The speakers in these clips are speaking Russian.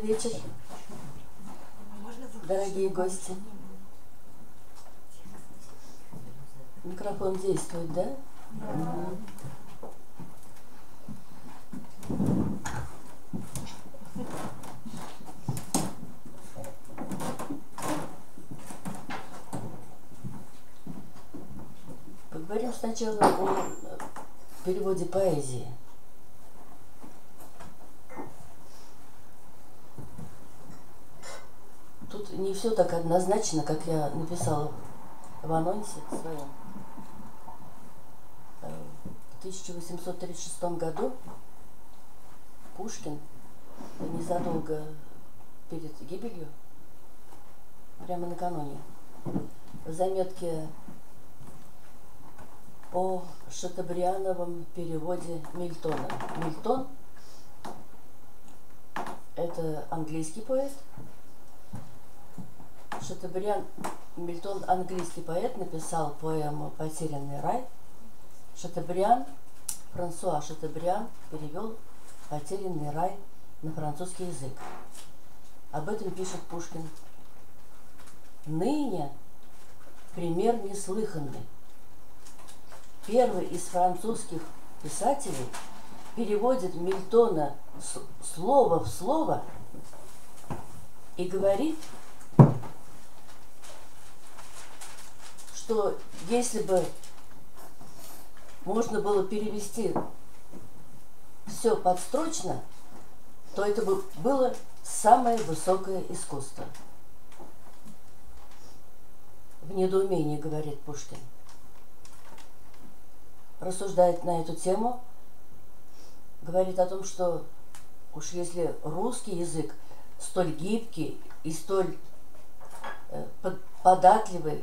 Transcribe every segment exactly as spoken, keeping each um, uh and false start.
вечер, дорогие гости. Микрофон действует, да? Да. Поговорим сначала о переводе поэзии. Тут не все так однозначно, как я написала в анонсе своем. В тысяча восемьсот тридцать шестом году Пушкин, незадолго перед гибелью, прямо накануне, в заметке о шатобриановом переводе Мильтона. Мильтон – это английский поэт. Шатобриан, Мильтон, английский поэт, написал поэму «Потерянный рай». Шатобриан, Франсуа Шатобриан перевел «Потерянный рай» на французский язык. Об этом пишет Пушкин. Ныне пример неслыханный. Первый из французских писателей переводит Мильтона слово в слово и говорит, что если бы можно было перевести все подстрочно, то это бы было самое высокое искусство. В недоумении говорит Пушкин. Рассуждает на эту тему, говорит о том, что уж если русский язык столь гибкий и столь э, податливый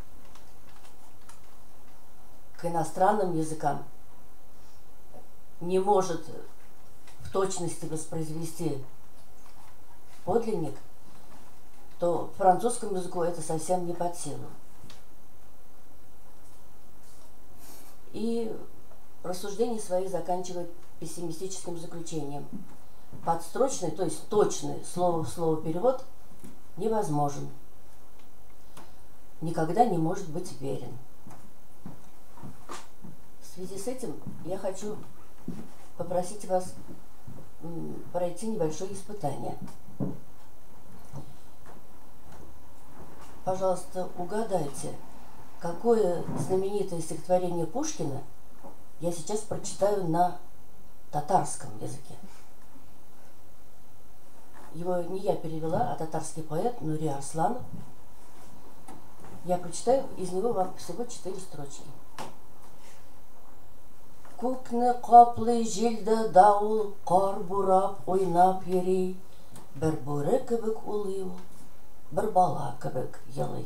к иностранным языкам, не может в точности воспроизвести подлинник, то французскому языку это совсем не под силу. И рассуждения свои заканчивает пессимистическим заключением. Подстрочный, то есть точный слово в слово перевод невозможен. Никогда не может быть верен. В связи с этим я хочу попросить вас пройти небольшое испытание. Пожалуйста, угадайте, какое знаменитое стихотворение Пушкина я сейчас прочитаю на татарском языке. Его не я перевела, а татарский поэт Нури Арсланов. Я прочитаю из него вам всего четыре строчки. Күкне каплый җилдә дауыл, кар бурап, уйнап йөри, бер бүре кебек улый ул, бер бала кебек елый.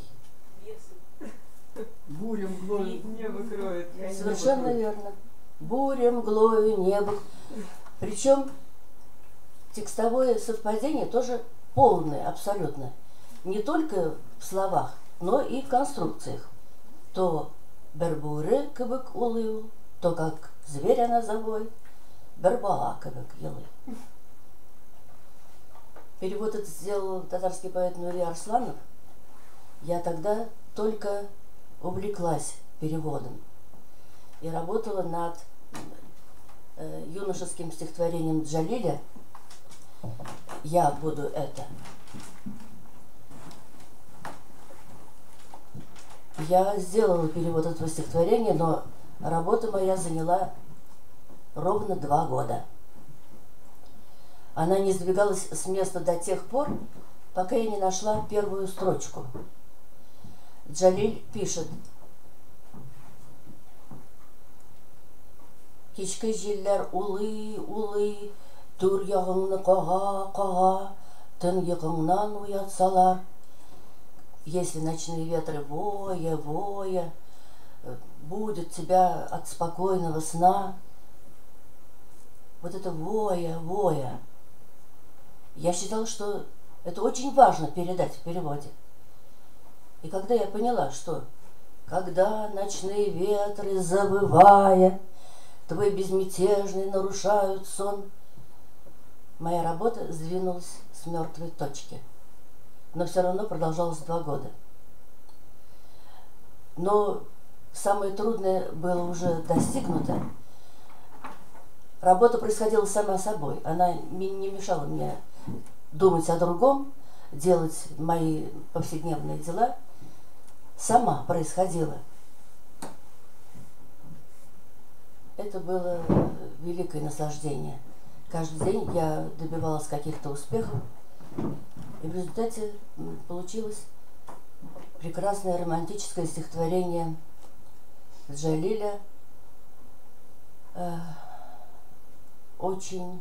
Буря мглою небо кроет. Совершенно верно. Буря мглою небо. Причем текстовое совпадение тоже полное, абсолютно. Не только в словах, но и в конструкциях. То бер бүре кебек улый ул, то как зверь она завой, бер бала кебек елый. Перевод этот сделал татарский поэт Нури Арсланов. Я тогда только увлеклась переводом и работала над э, юношеским стихотворением Джалиля «Я буду это». Я сделала перевод этого стихотворения, но работа моя заняла ровно два года. Она не сдвигалась с места до тех пор, пока я не нашла первую строчку. Джалиль пишет: Кичке җилләр улый, улый, түр ягыңны кага, кага, тын йокыңнан уятсалар. Если ночные ветры воя, воя, будет тебя от спокойного сна. Вот это воя, воя. Я считала, что это очень важно передать в переводе. И когда я поняла, что когда ночные ветры, завывая, твой безмятежный нарушают сон, моя работа сдвинулась с мертвой точки, но все равно продолжалась два года. Но самое трудное было уже достигнуто. Работа происходила сама собой. Она не мешала мне думать о другом, делать мои повседневные дела. Сама происходила. Это было великое наслаждение. Каждый день я добивалась каких-то успехов, и в результате получилось прекрасное романтическое стихотворение Джалиля, э, очень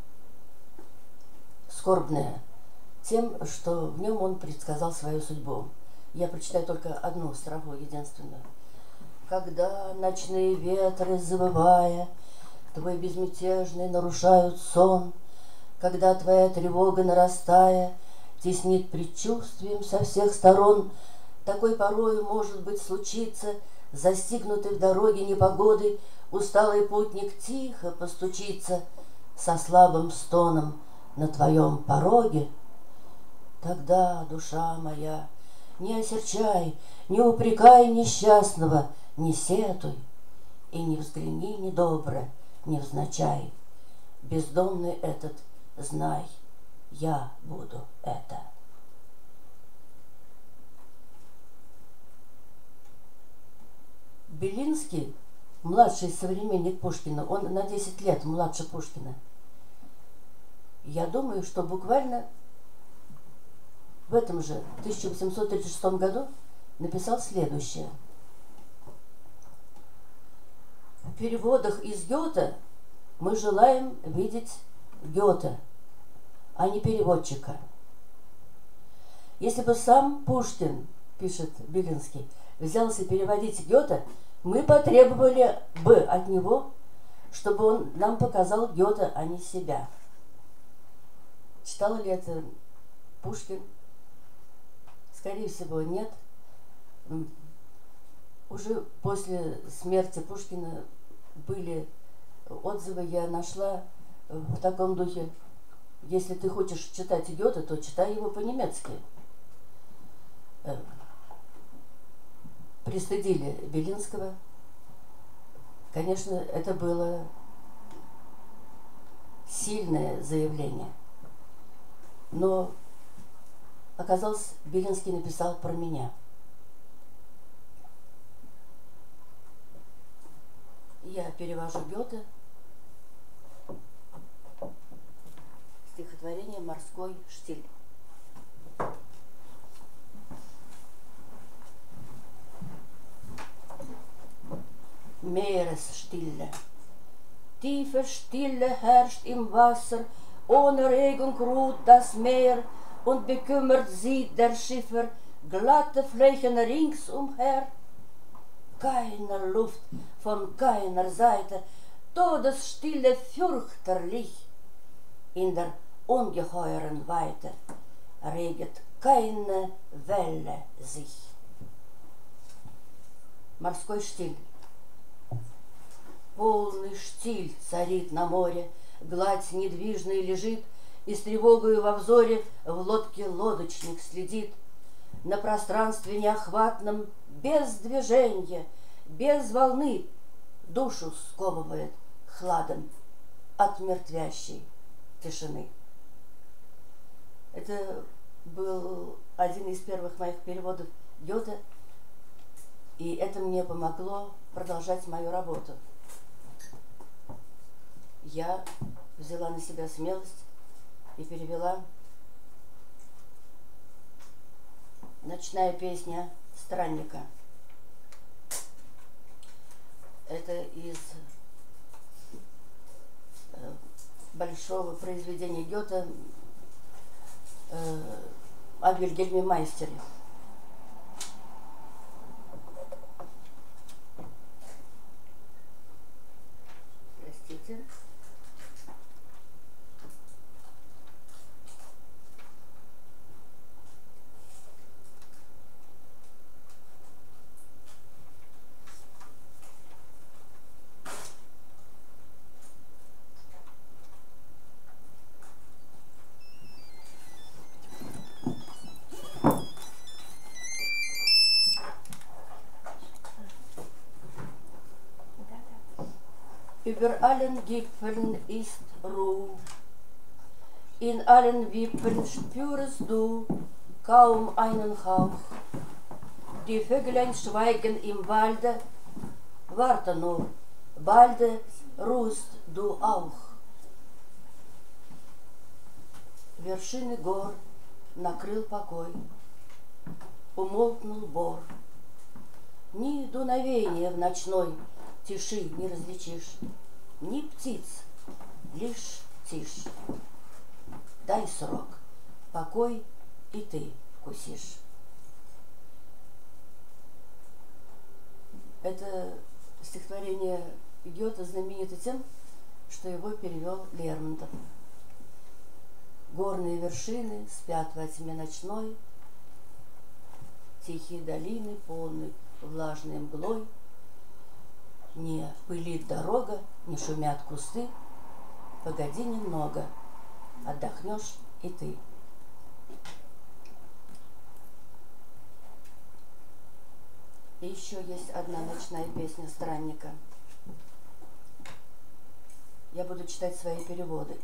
скорбное тем, что в нем он предсказал свою судьбу. Я прочитаю только одну строфу, единственную. Когда ночные ветры, завывая, твой безмятежный нарушают сон, когда твоя тревога, нарастая, теснит предчувствием со всех сторон, такой порою, может быть, случится, застигнутый в дороге непогоды, усталый путник тихо постучится со слабым стоном на твоем пороге. Тогда, душа моя, не осерчай, не упрекай несчастного, не сетуй, и не взгляни недобро, невзначай. Бездомный этот, знай, я буду это. Белинский, младший современник Пушкина, он на десять лет младше Пушкина. Я думаю, что буквально в этом же тысяча восемьсот тридцать шестом году написал следующее. В переводах из Гёте мы желаем видеть Гёте, а не переводчика. Если бы сам Пушкин, пишет Белинский, взялся переводить Гёте, мы потребовали бы от него, чтобы он нам показал Гёте, а не себя. Читал ли это Пушкин? Скорее всего, нет. Уже после смерти Пушкина были отзывы, я нашла в таком духе: если ты хочешь читать Гёте, то читай его по-немецки. Пристыдили Белинского. Конечно, это было сильное заявление. Но оказалось, Белинский написал про меня. Я перевожу Гёте, стихотворение «Морской штиль». Meeresstille. Tiefe Stille herrscht im Wasser, ohne Regung ruht das Meer, und bekümmert sieht der Schiffer glatte Flächen ringsumher. Keine Luft von keiner Seite, Todesstille fürchterlich. In der ungeheuren Weite reget keine Welle sich. Морской штиль. Полный штиль царит на море, гладь недвижной лежит, и с тревогою во взоре в лодке лодочник следит. На пространстве неохватном, без движения, без волны, душу сковывает хладом от мертвящей тишины. Это был один из первых моих переводов Гёте, и это мне помогло продолжать мою работу. Я взяла на себя смелость и перевела «Ночная песня странника». Это из э, большого произведения Гёте э, о Вильгельме Майстере. Простите. Über allen Gipfeln ist Ruhe, in allen Wipfeln spürest du kaum einen Hauch. Die Vöglein schweigen im Walde, warte nur, balde ruhst du auch. Вершины гор накрыл покой, умолкнул бор. Ни дуновения в ночной тиши не различишь, ни птиц, лишь тишь. Дай срок, покой и ты вкусишь. Это стихотворение Гёте знаменито тем, что его перевел Лермонтов. Горные вершины спят во тьме ночной, тихие долины полны влажной мглой. Не пылит дорога, не шумят кусты. Погоди немного, отдохнешь и ты. И еще есть одна ночная песня странника. Я буду читать свои переводы.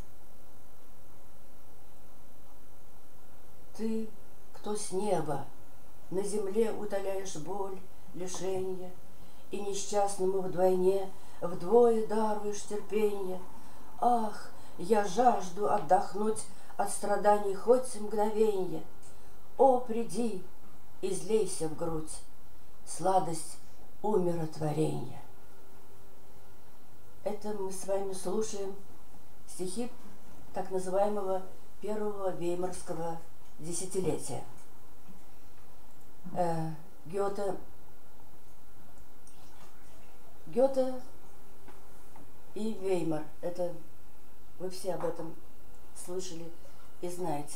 Ты, кто с неба на земле утоляешь боль, лишенье, и несчастному вдвойне вдвое даруешь терпенье. Ах, я жажду отдохнуть от страданий хоть мгновенье. О, приди, излейся в грудь сладость умиротворения. Это мы с вами слушаем стихи так называемого первого веймарского десятилетия. Э, Гёте, Гёте и Веймар, это вы все об этом слышали и знаете.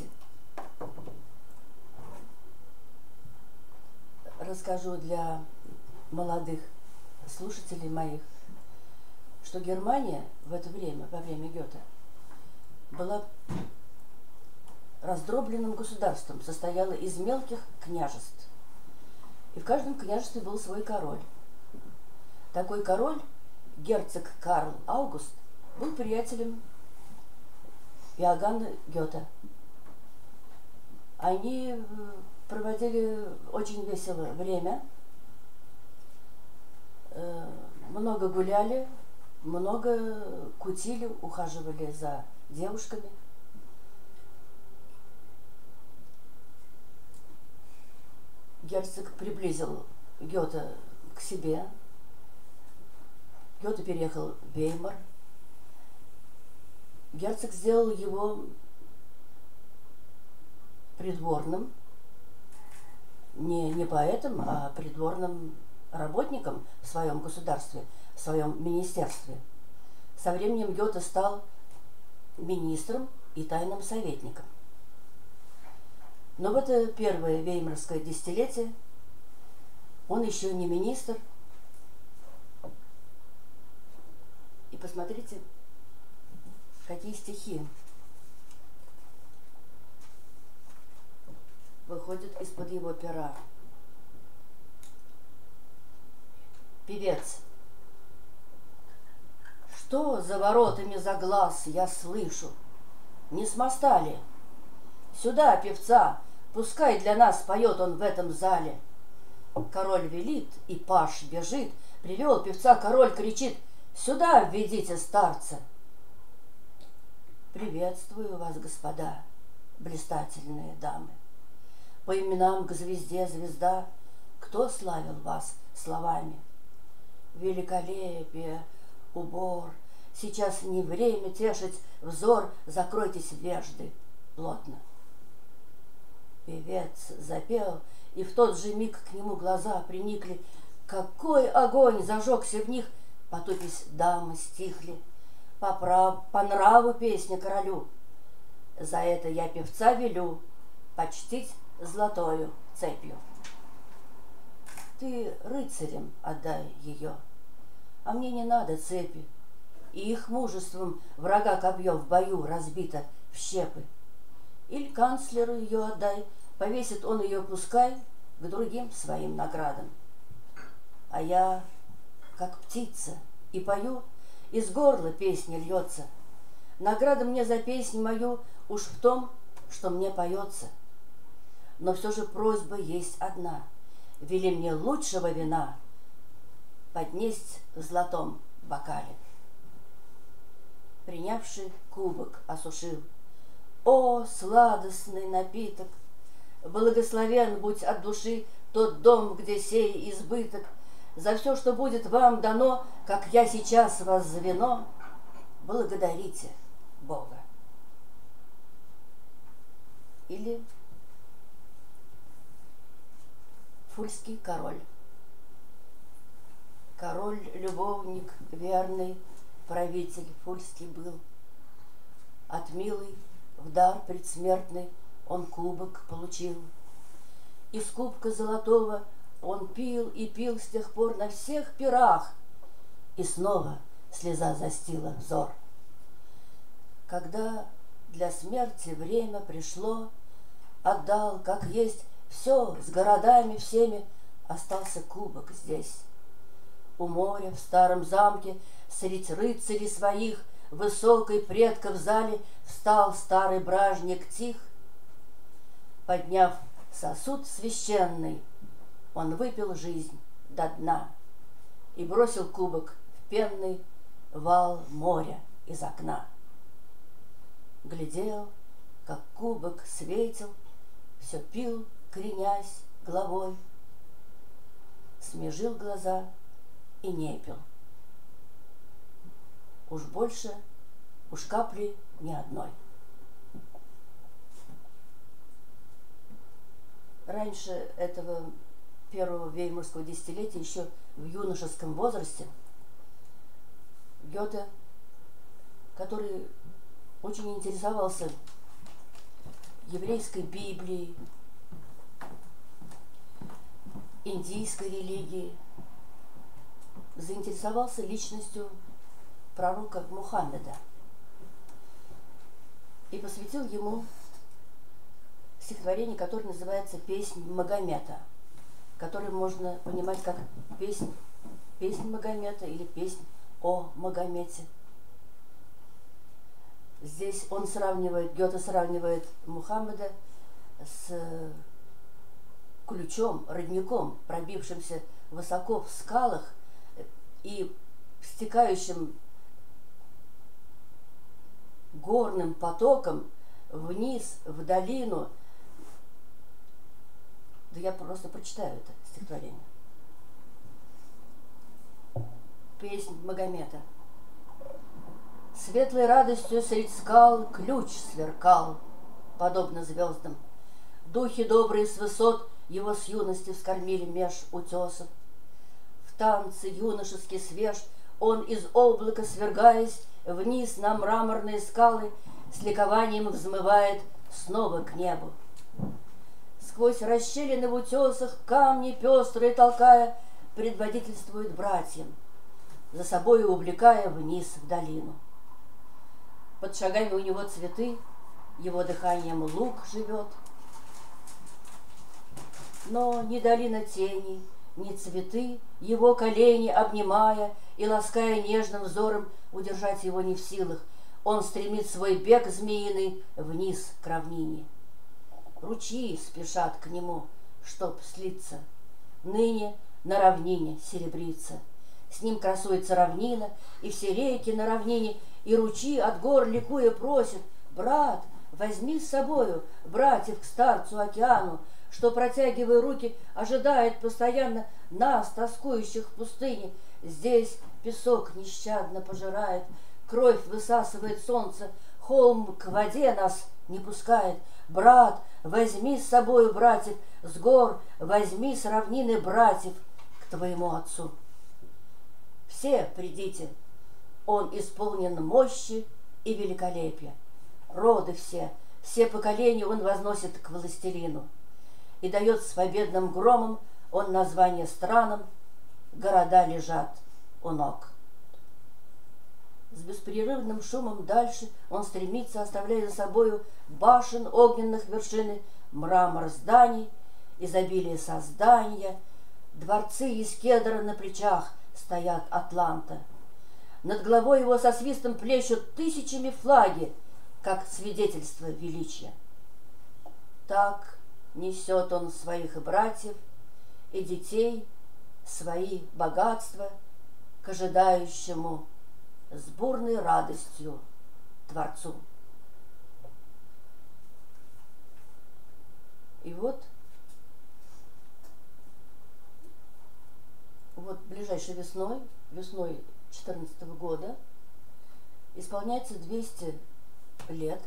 Расскажу для молодых слушателей моих, что Германия в это время, во время Гёте, была раздробленным государством, состояла из мелких княжеств. И в каждом княжестве был свой король. Такой король, герцог Карл Аугуст, был приятелем Иоганна Гёте. Они проводили очень веселое время, много гуляли, много кутили, ухаживали за девушками. Герцог приблизил Гёте к себе. Гёте переехал в Веймар. Герцог сделал его придворным, не, не поэтом, а придворным работником в своем государстве, в своем министерстве. Со временем Гёте стал министром и тайным советником. Но в это первое веймарское десятилетие он еще не министр. И посмотрите, какие стихи выходят из-под его пера. Певец. Что за воротами за глаз я слышу? Не с моста ли? Сюда, певца, пускай для нас поет он в этом зале. Король велит, и паж бежит, привел певца, король кричит: сюда введите старца. Приветствую вас, господа, блистательные дамы. По именам к звезде звезда, кто славил вас словами? Великолепие, убор, сейчас не время тешить взор, закройтесь вежды плотно. Певец запел, и в тот же миг к нему глаза приникли. Какой огонь зажегся в них, потупись дамы стихли. По, прав... по нраву песня королю, за это я певца велю почтить золотою цепью. Ты рыцарям отдай ее, а мне не надо цепи, и их мужеством врага копье в бою разбито в щепы. Или канцлеру ее отдай, повесит он ее пускай к другим своим наградам. А я, как птица, и пою, из горла песня льется. Награда мне за песнь мою уж в том, что мне поется. Но все же просьба есть одна. Вели мне лучшего вина поднесть в золотом бокале. Принявший кубок осушил. О, сладостный напиток! Благословен будь от души тот дом, где сей избыток. За все, что будет вам дано, как я сейчас вас за вино, благодарите Бога. Или Фульский король. Король-любовник, верный правитель Фульский был. От милой в дар предсмертный он кубок получил. Из кубка золотого он пил и пил с тех пор на всех пирах, и снова слеза застила взор. Когда для смерти время пришло, отдал, как есть, все с городами всеми, остался кубок здесь. У моря в старом замке средь рыцарей своих высокой предков в зале встал старый бражник тих. Подняв сосуд священный, он выпил жизнь до дна и бросил кубок в пенный вал моря из окна. Глядел, как кубок светил, все пил, кренясь головой, смежил глаза и не пил. Уж больше, уж капли ни одной. Раньше этого первого веймарского десятилетия, еще в юношеском возрасте, Гёте, который очень интересовался еврейской Библией, индийской религией, заинтересовался личностью пророка Мухаммеда и посвятил ему стихотворение, которое называется «Песнь Магомета», которое можно понимать как песнь, песнь Магомета или песнь о Магомете. Здесь он сравнивает, Гёте сравнивает Мухаммеда с ключом, родником, пробившимся высоко в скалах и стекающим горным потоком вниз, в долину. Да я просто прочитаю это стихотворение. Песнь Магомета. Светлой радостью средь скал ключ сверкал, подобно звездам. Духи добрые с высот его с юности вскормили меж утесов. В танце юношески свеж он из облака свергаясь вниз на мраморные скалы, с ликованием взмывает снова к небу. Сквозь расщелины в утесах камни пестрые толкая, предводительствует братьям, за собою увлекая вниз в долину. Под шагами у него цветы, его дыханием луг живет. Но ни долина тени, ни цветы, его колени обнимая и лаская нежным взором, удержать его не в силах. Он стремит свой бег змеиный вниз к равнине. Ручьи спешат к нему, чтоб слиться. Ныне на равнине серебрится. С ним красуется равнина, и все реки на равнине, и ручьи от гор ликуя просят: брат, возьми с собою братьев к старцу океану, что, протягивая руки, ожидает постоянно нас, тоскующих в пустыне. Здесь песок нещадно пожирает, кровь высасывает солнце, холм к воде нас не пускает. Брат, возьми с собою братьев с гор, возьми с равнины братьев к твоему отцу. Все придите, он исполнен мощи и великолепия. Роды все, все поколения он возносит к властелину и дает с победным громом он название странам, города лежат у ног. С беспрерывным шумом дальше он стремится, оставляя за собою башен огненных вершины, мрамор зданий, изобилие создания, дворцы из кедра на плечах стоят Атланта. Над головой его со свистом плещут тысячами флаги, как свидетельство величия. Так несет он своих братьев и детей, свои богатства к ожидающему с бурной радостью Творцу. И вот, вот ближайшей весной, весной две тысячи четырнадцатого года, исполняется двести лет,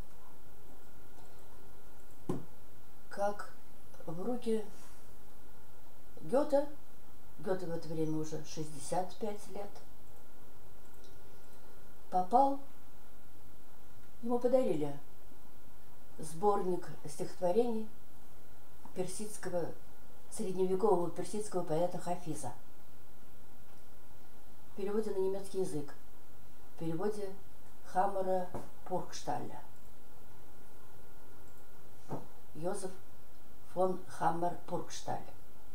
как в руки Гёте, Гёте в это время уже шестьдесят пять лет, попал, ему подарили сборник стихотворений персидского, средневекового персидского поэта Хафиза. В переводе на немецкий язык, в переводе Хаммера Пургшталя. Йозеф фон Хаммер Пургшталь.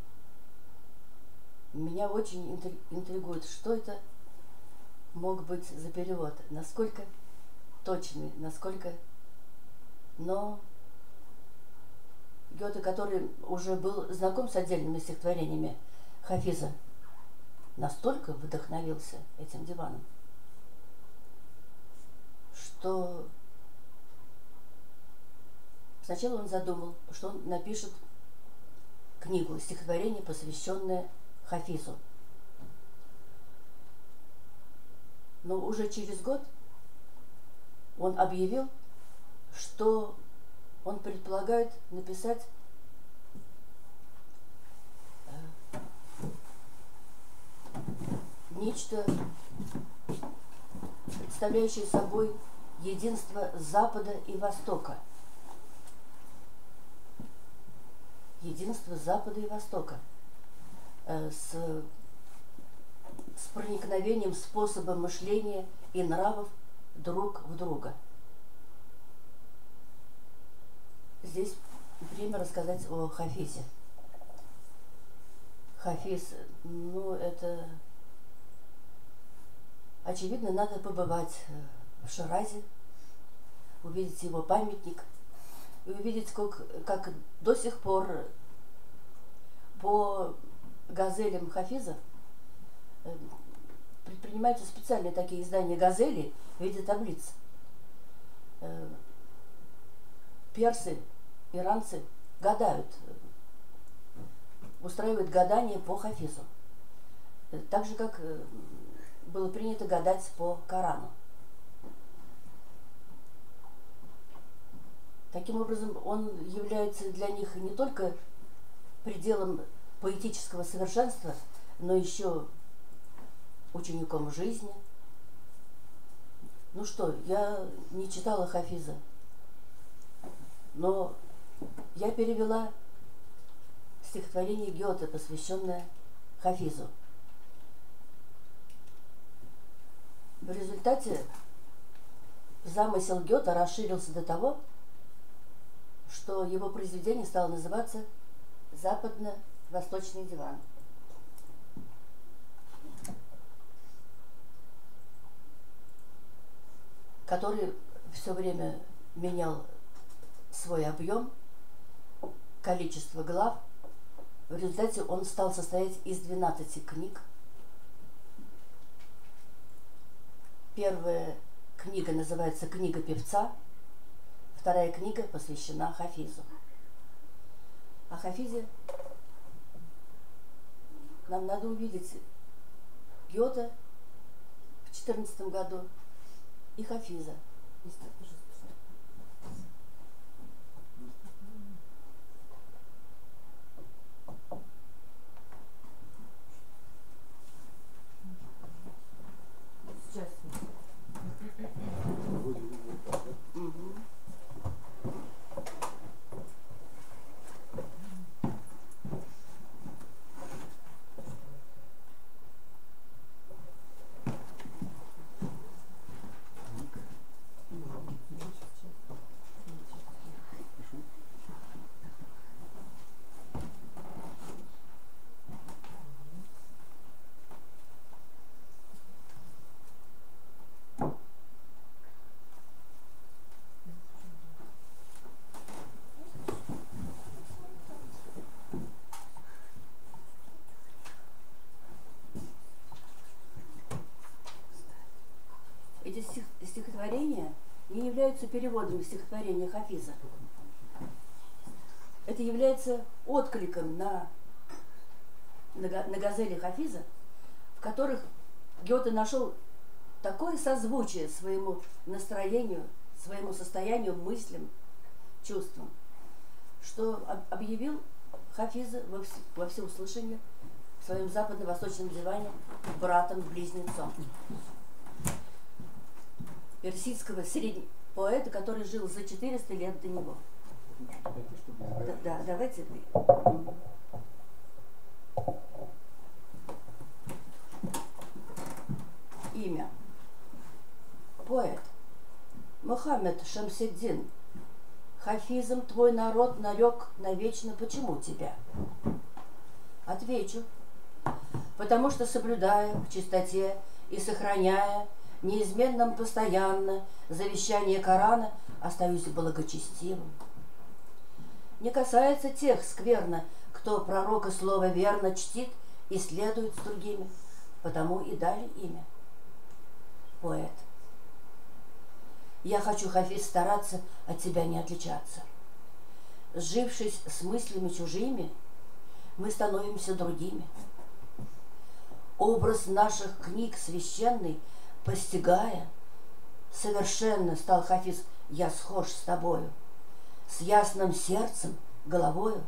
Меня очень интригует, что это мог быть за перевод, насколько точный, насколько... Но Гёте, который уже был знаком с отдельными стихотворениями Хафиза, настолько вдохновился этим диваном, что сначала он задумал, что он напишет книгу, стихотворение, посвященное Хафизу. Но уже через год он объявил, что он предполагает написать э, нечто, представляющее собой единство Запада и Востока. Единство Запада и Востока э, с, с проникновением способа мышления и нравов друг в друга. Здесь время рассказать о Хафизе. Хафиз, ну, это... Очевидно, надо побывать в Ширазе, увидеть его памятник и увидеть, как, как до сих пор по газелям Хафиза предпринимаются специальные такие издания газели в виде таблиц. Персы, иранцы гадают, устраивают гадания по Хафизу. Так же, как было принято гадать по Корану. Таким образом, он является для них не только пределом поэтического совершенства, но еще учеником жизни. Ну что, я не читала Хафиза, но я перевела стихотворение Гёте, посвященное Хафизу. В результате замысел Гёте расширился до того, что его произведение стало называться «Западно-восточный диван». Который все время менял свой объем, количество глав. В результате он стал состоять из двенадцати книг. Первая книга называется «Книга певца», вторая книга посвящена Хафизу. О Хафизе нам надо увидеть Гёте в четырнадцатом году и Хафиза. Сейчас. Угу. стихотворения не являются переводами стихотворения Хафиза. Это является откликом на, на, на газели Хафиза, в которых Гёте нашел такое созвучие своему настроению, своему состоянию, мыслям, чувствам, что объявил Хафиза во, вс во всеуслышание в своем западно-восточном диване братом-близнецом персидского среднего поэта, который жил за четыреста лет до него. Да, да, давайте. Имя. Поэт. Мухаммед Шамсиддин. Хафизом твой народ нарек навечно. Почему тебя? Отвечу. Потому что, соблюдая в чистоте и сохраняя неизменным постоянно завещание Корана, остаюсь благочестивым. Не касается тех скверно, кто пророка слово верно чтит и следует с другими, потому и дали имя. Поэт. Я хочу, Хафиз, стараться от тебя не отличаться. Сжившись с мыслями чужими, мы становимся другими. Образ наших книг священный постигая, совершенно стал, Хафиз, я схож с тобою, с ясным сердцем, головою.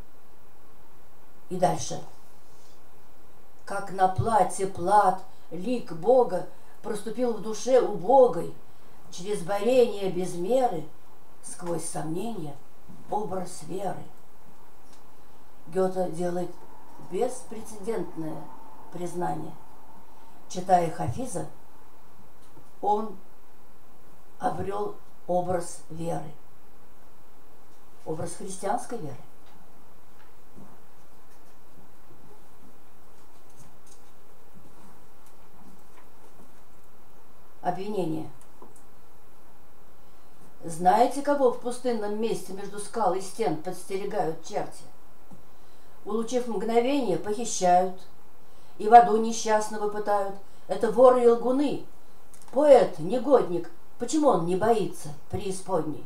И дальше. Как на платье плат лик Бога проступил в душе убогой, через борение без меры, сквозь сомнения, образ веры. Гёте делает беспрецедентное признание. Читая Хафиза, он обрел образ веры, образ христианской веры. Обвинение. Знаете, кого в пустынном месте между скал и стен подстерегают черти? Улучив мгновение, похищают, и в аду несчастного пытают. Это воры и лгуны. Поэт, негодник, почему он не боится преисподней?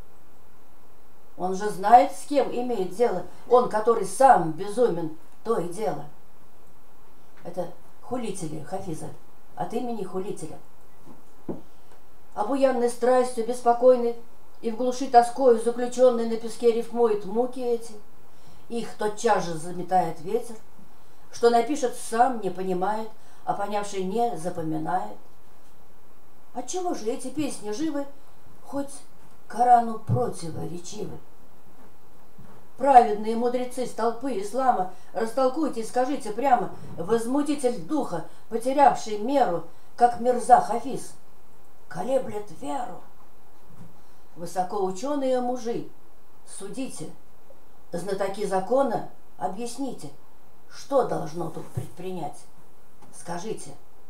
Он же знает, с кем имеет дело. Он, который сам безумен, то и дело. Это хулители Хафиза, от имени хулителя. Обуянной страстью беспокойный и в глуши тоскою заключенный на песке рифмует муки эти. Их тотчас же заметает ветер, что напишет сам не понимает, а понявший не запоминает. Отчего же эти песни живы, хоть Корану противоречивы? Праведные мудрецы с толпы ислама, растолкуйте и скажите прямо, возмутитель духа, потерявший меру, как Мирза Хафиз, колеблет веру. Высокоученые мужи, судите, знатоки закона, объясните, что должно тут предпринять? Скажите.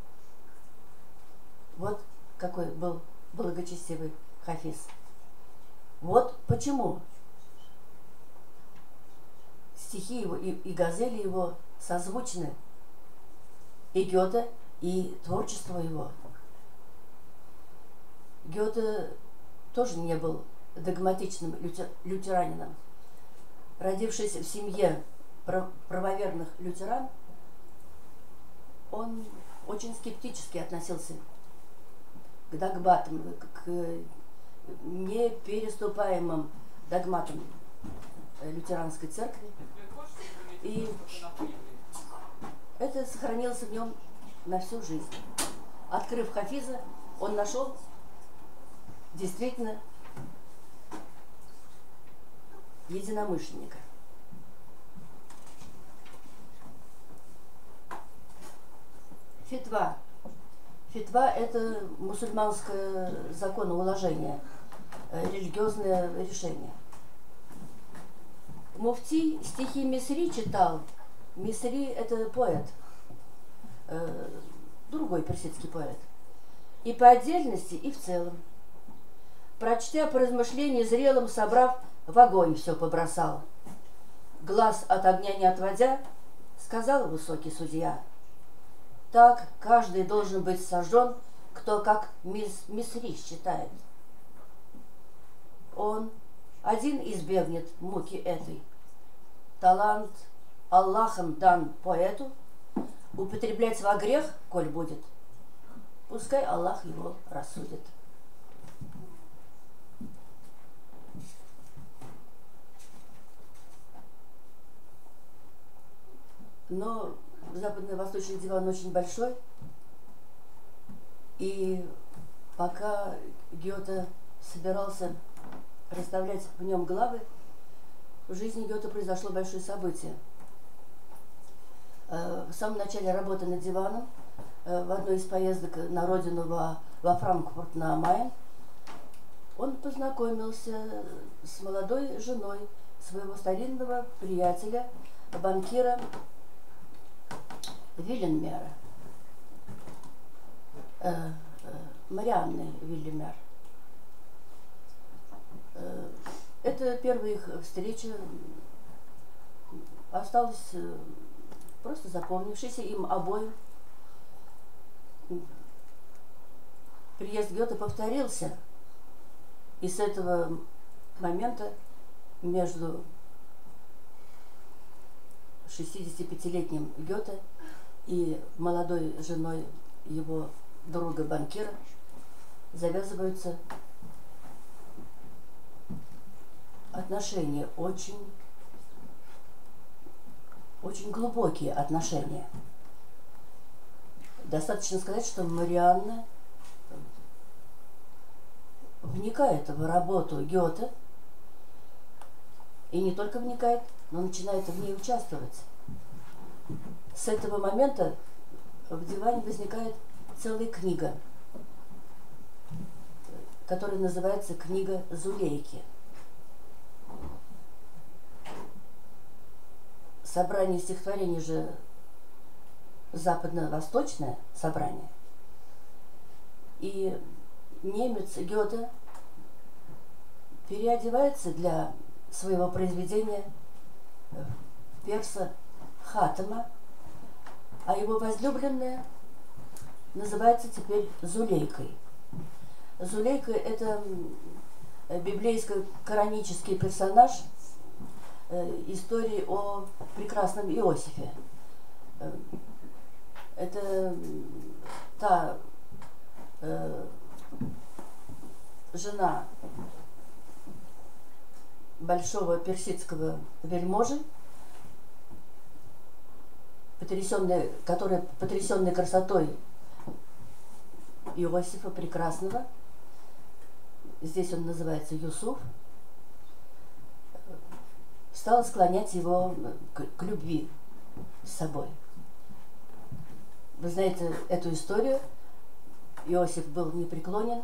Вот какой был благочестивый Хафиз. Вот почему стихи его и, и газели его созвучны и Гёте, и творчество его. Гёте тоже не был догматичным лютер, лютеранином. Родившись в семье правоверных лютеран, он очень скептически относился к догматам, к непереступаемым догматам лютеранской церкви. И это сохранилось в нем на всю жизнь. Открыв Хафиза, он нашел действительно единомышленника. Фитва. Фитва – это мусульманское законоуложение, религиозное решение. Муфти стихи Мисри читал. Мисри – это поэт, э, другой персидский поэт. И по отдельности, и в целом. Прочтя по размышлению зрелым, собрав, в огонь все побросал. Глаз от огня не отводя, сказал высокий судья: так каждый должен быть сожжен кто как мис, Мисри считает. Он один избегнет муки этой. Талант Аллахом дан поэту, употреблять во грех, коль будет, пускай Аллах его рассудит. Но западно-восточный диван очень большой, и пока Гёте собирался расставлять в нем главы, в жизни Гёте произошло большое событие. В самом начале работы над диваном, в одной из поездок на родину во, во Франкфурт на Майен, он познакомился с молодой женой своего старинного приятеля, банкира Вильенмера, э, э, Марианны Вильенмер. Э, это первая их встреча осталась э, просто запомнившейся им обоим. Приезд Гёте повторился, и с этого момента между шестидесятипятилетним Гёте и молодой женой его друга-банкира завязываются отношения, очень, очень глубокие отношения. Достаточно сказать, что Марианна вникает в работу Гёте, и не только вникает, но начинает в ней участвовать. С этого момента в диване возникает целая книга, которая называется «Книга Зулейки». Собрание стихотворений же западно-восточное собрание. И немец Гёте переодевается для своего произведения перса Хатема, а его возлюбленная называется теперь Зулейкой. Зулейка – это библейско-коранический персонаж истории о прекрасном Иосифе. Это та э, жена большого персидского вельможи, потрясенная, которая, потрясенная красотой Иосифа прекрасного, здесь он называется Юсуф, стала склонять его к, к любви с собой. Вы знаете эту историю. Иосиф был непреклонен.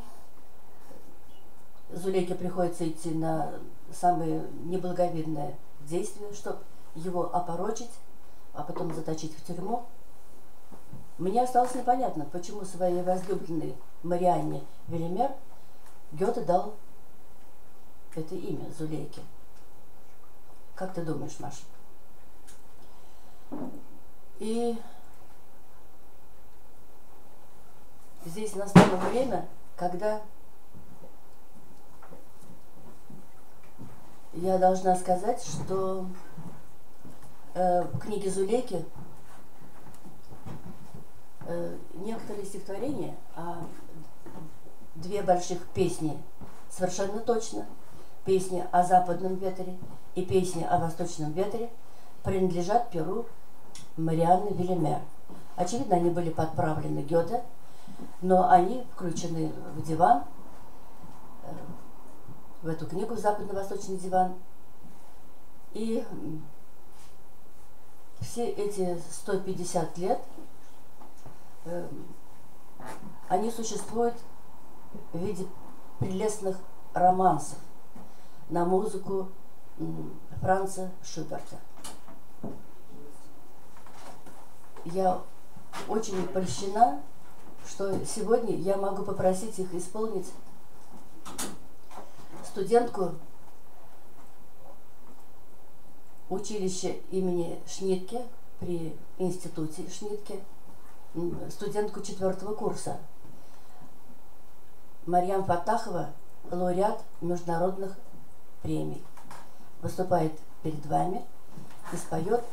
Зулейке приходится идти на самые неблаговидные действия, чтобы его опорочить, а потом заточить в тюрьму. Мне осталось непонятно, почему своей возлюбленной Марианне Вильенмер Гёте дал это имя Зулейке. Как ты думаешь, Маша? И здесь настало время, когда я должна сказать, что э, в книге Зулейки э, некоторые стихотворения, а две больших песни совершенно точно, песня о западном ветре и песня о восточном ветре, принадлежат перу Марианны Вильенмер. Очевидно, они были подправлены Гёте, но они включены в диван, в эту книгу «Западно-восточный диван». И все эти сто пятьдесят лет э, они существуют в виде прелестных романсов на музыку Франца Шуберта. Я очень польщена, что сегодня я могу попросить их исполнить студентку училища имени Шнитке при институте Шнитке, студентку четвертого курса. Марьям Фаттахова, лауреат международных премий, выступает перед вами и споет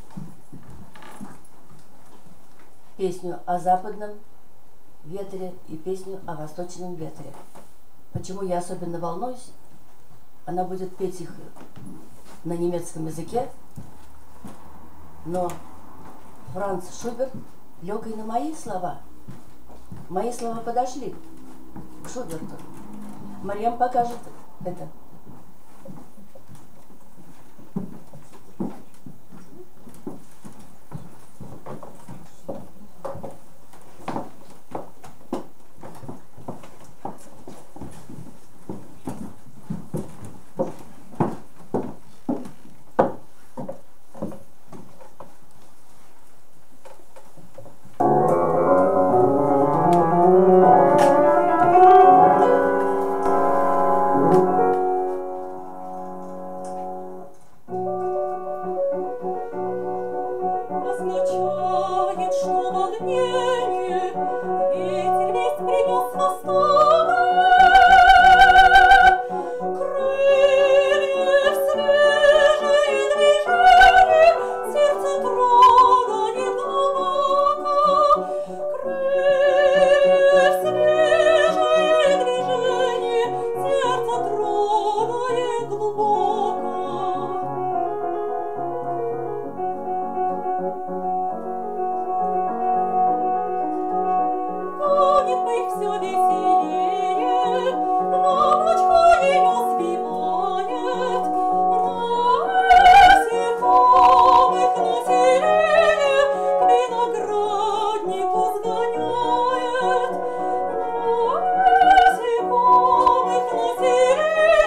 песню о западном ветре и песню о восточном ветре. Почему я особенно волнуюсь? Она будет петь их на немецком языке, но Франц Шуберт лег и на мои слова. Мои слова подошли к Шуберту. Марьям покажет это. Означает, что волнение ветер весь принес с востока. Крылья в свежее движение, сердце трогает глубоко. Крылья в свежее движение, сердце трогает глубоко. Гонит их все веселее, в облачко ее сбивает. Насекомых население к винограднику сгоняет. Насекомых население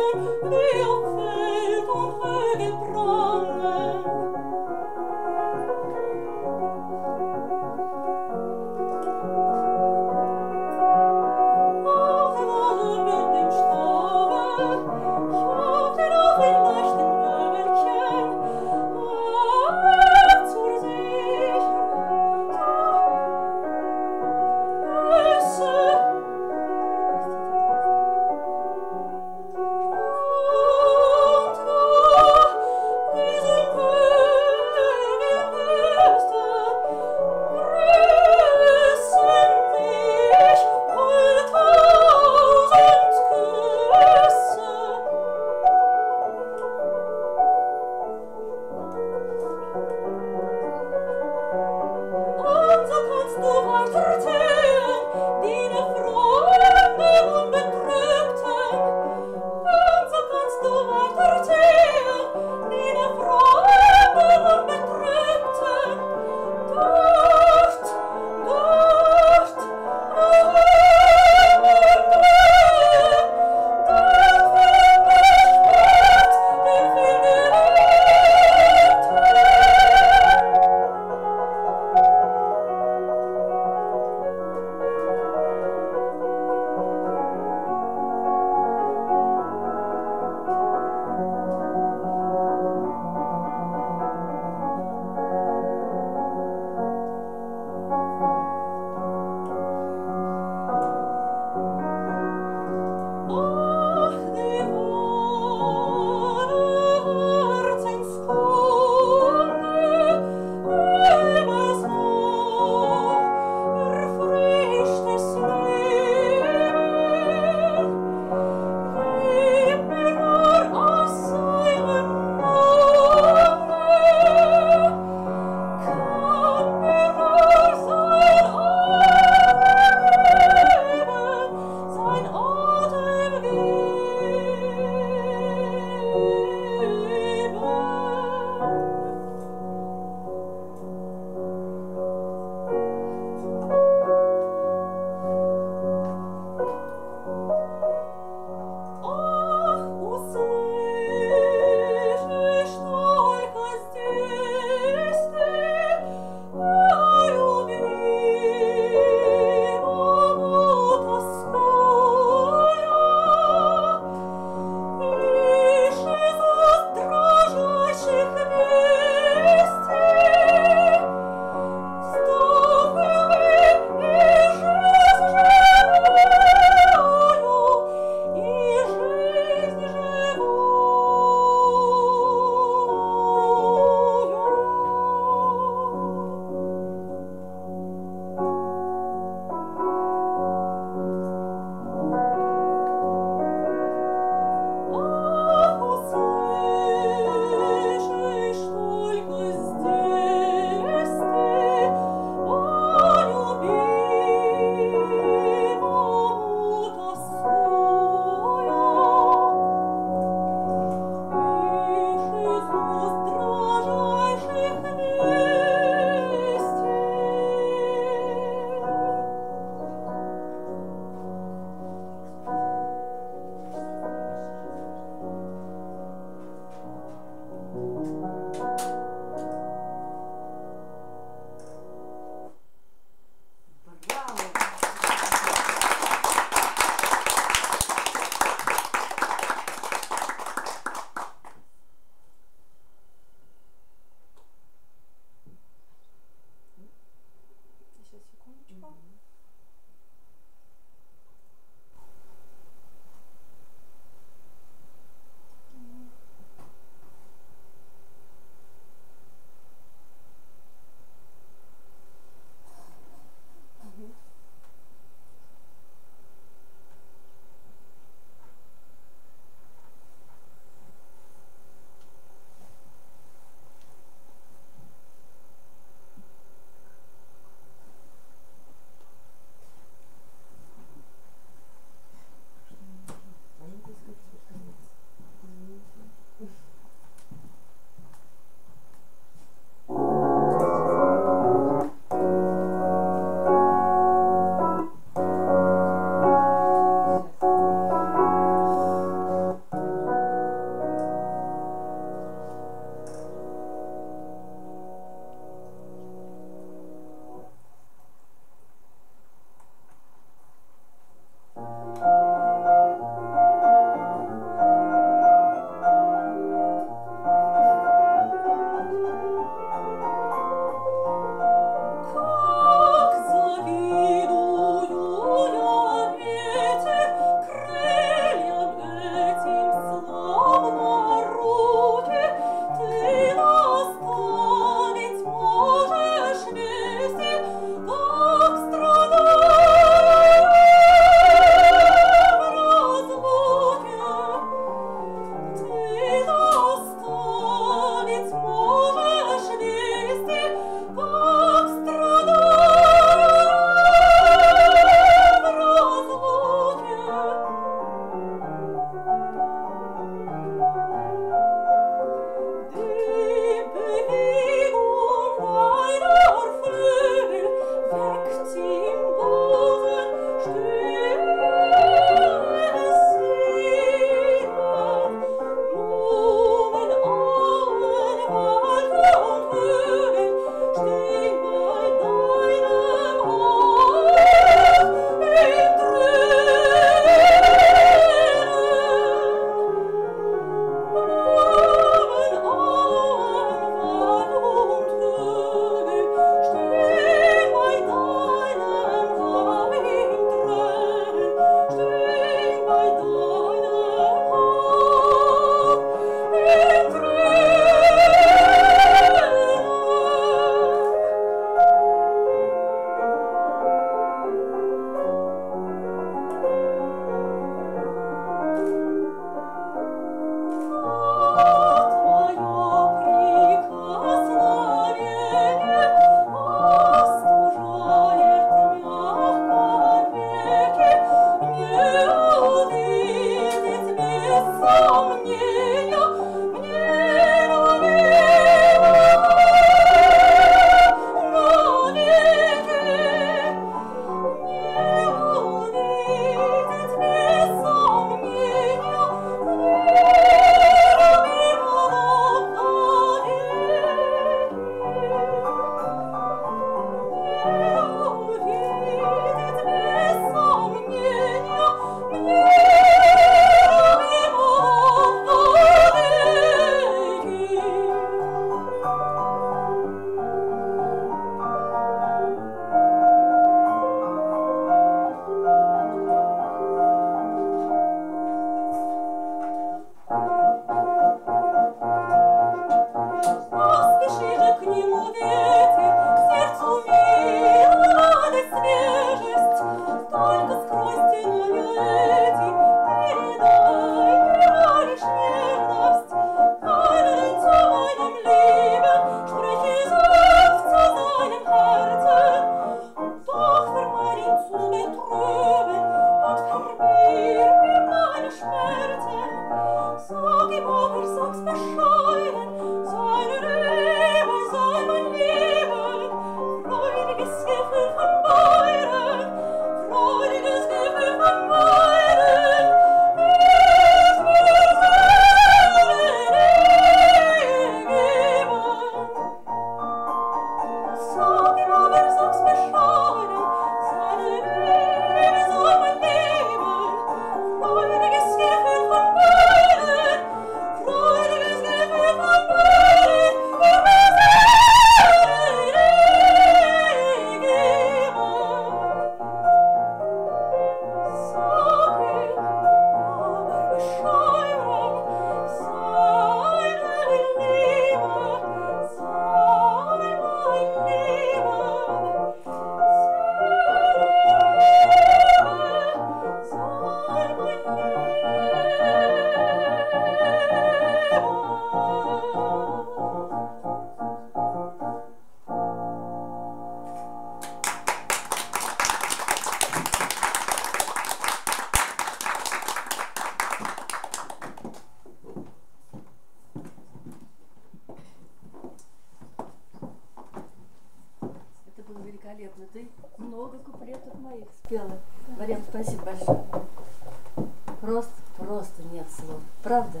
ты много куплетов моих спела. Марьям, спасибо большое. Просто, просто нет слов. Правда?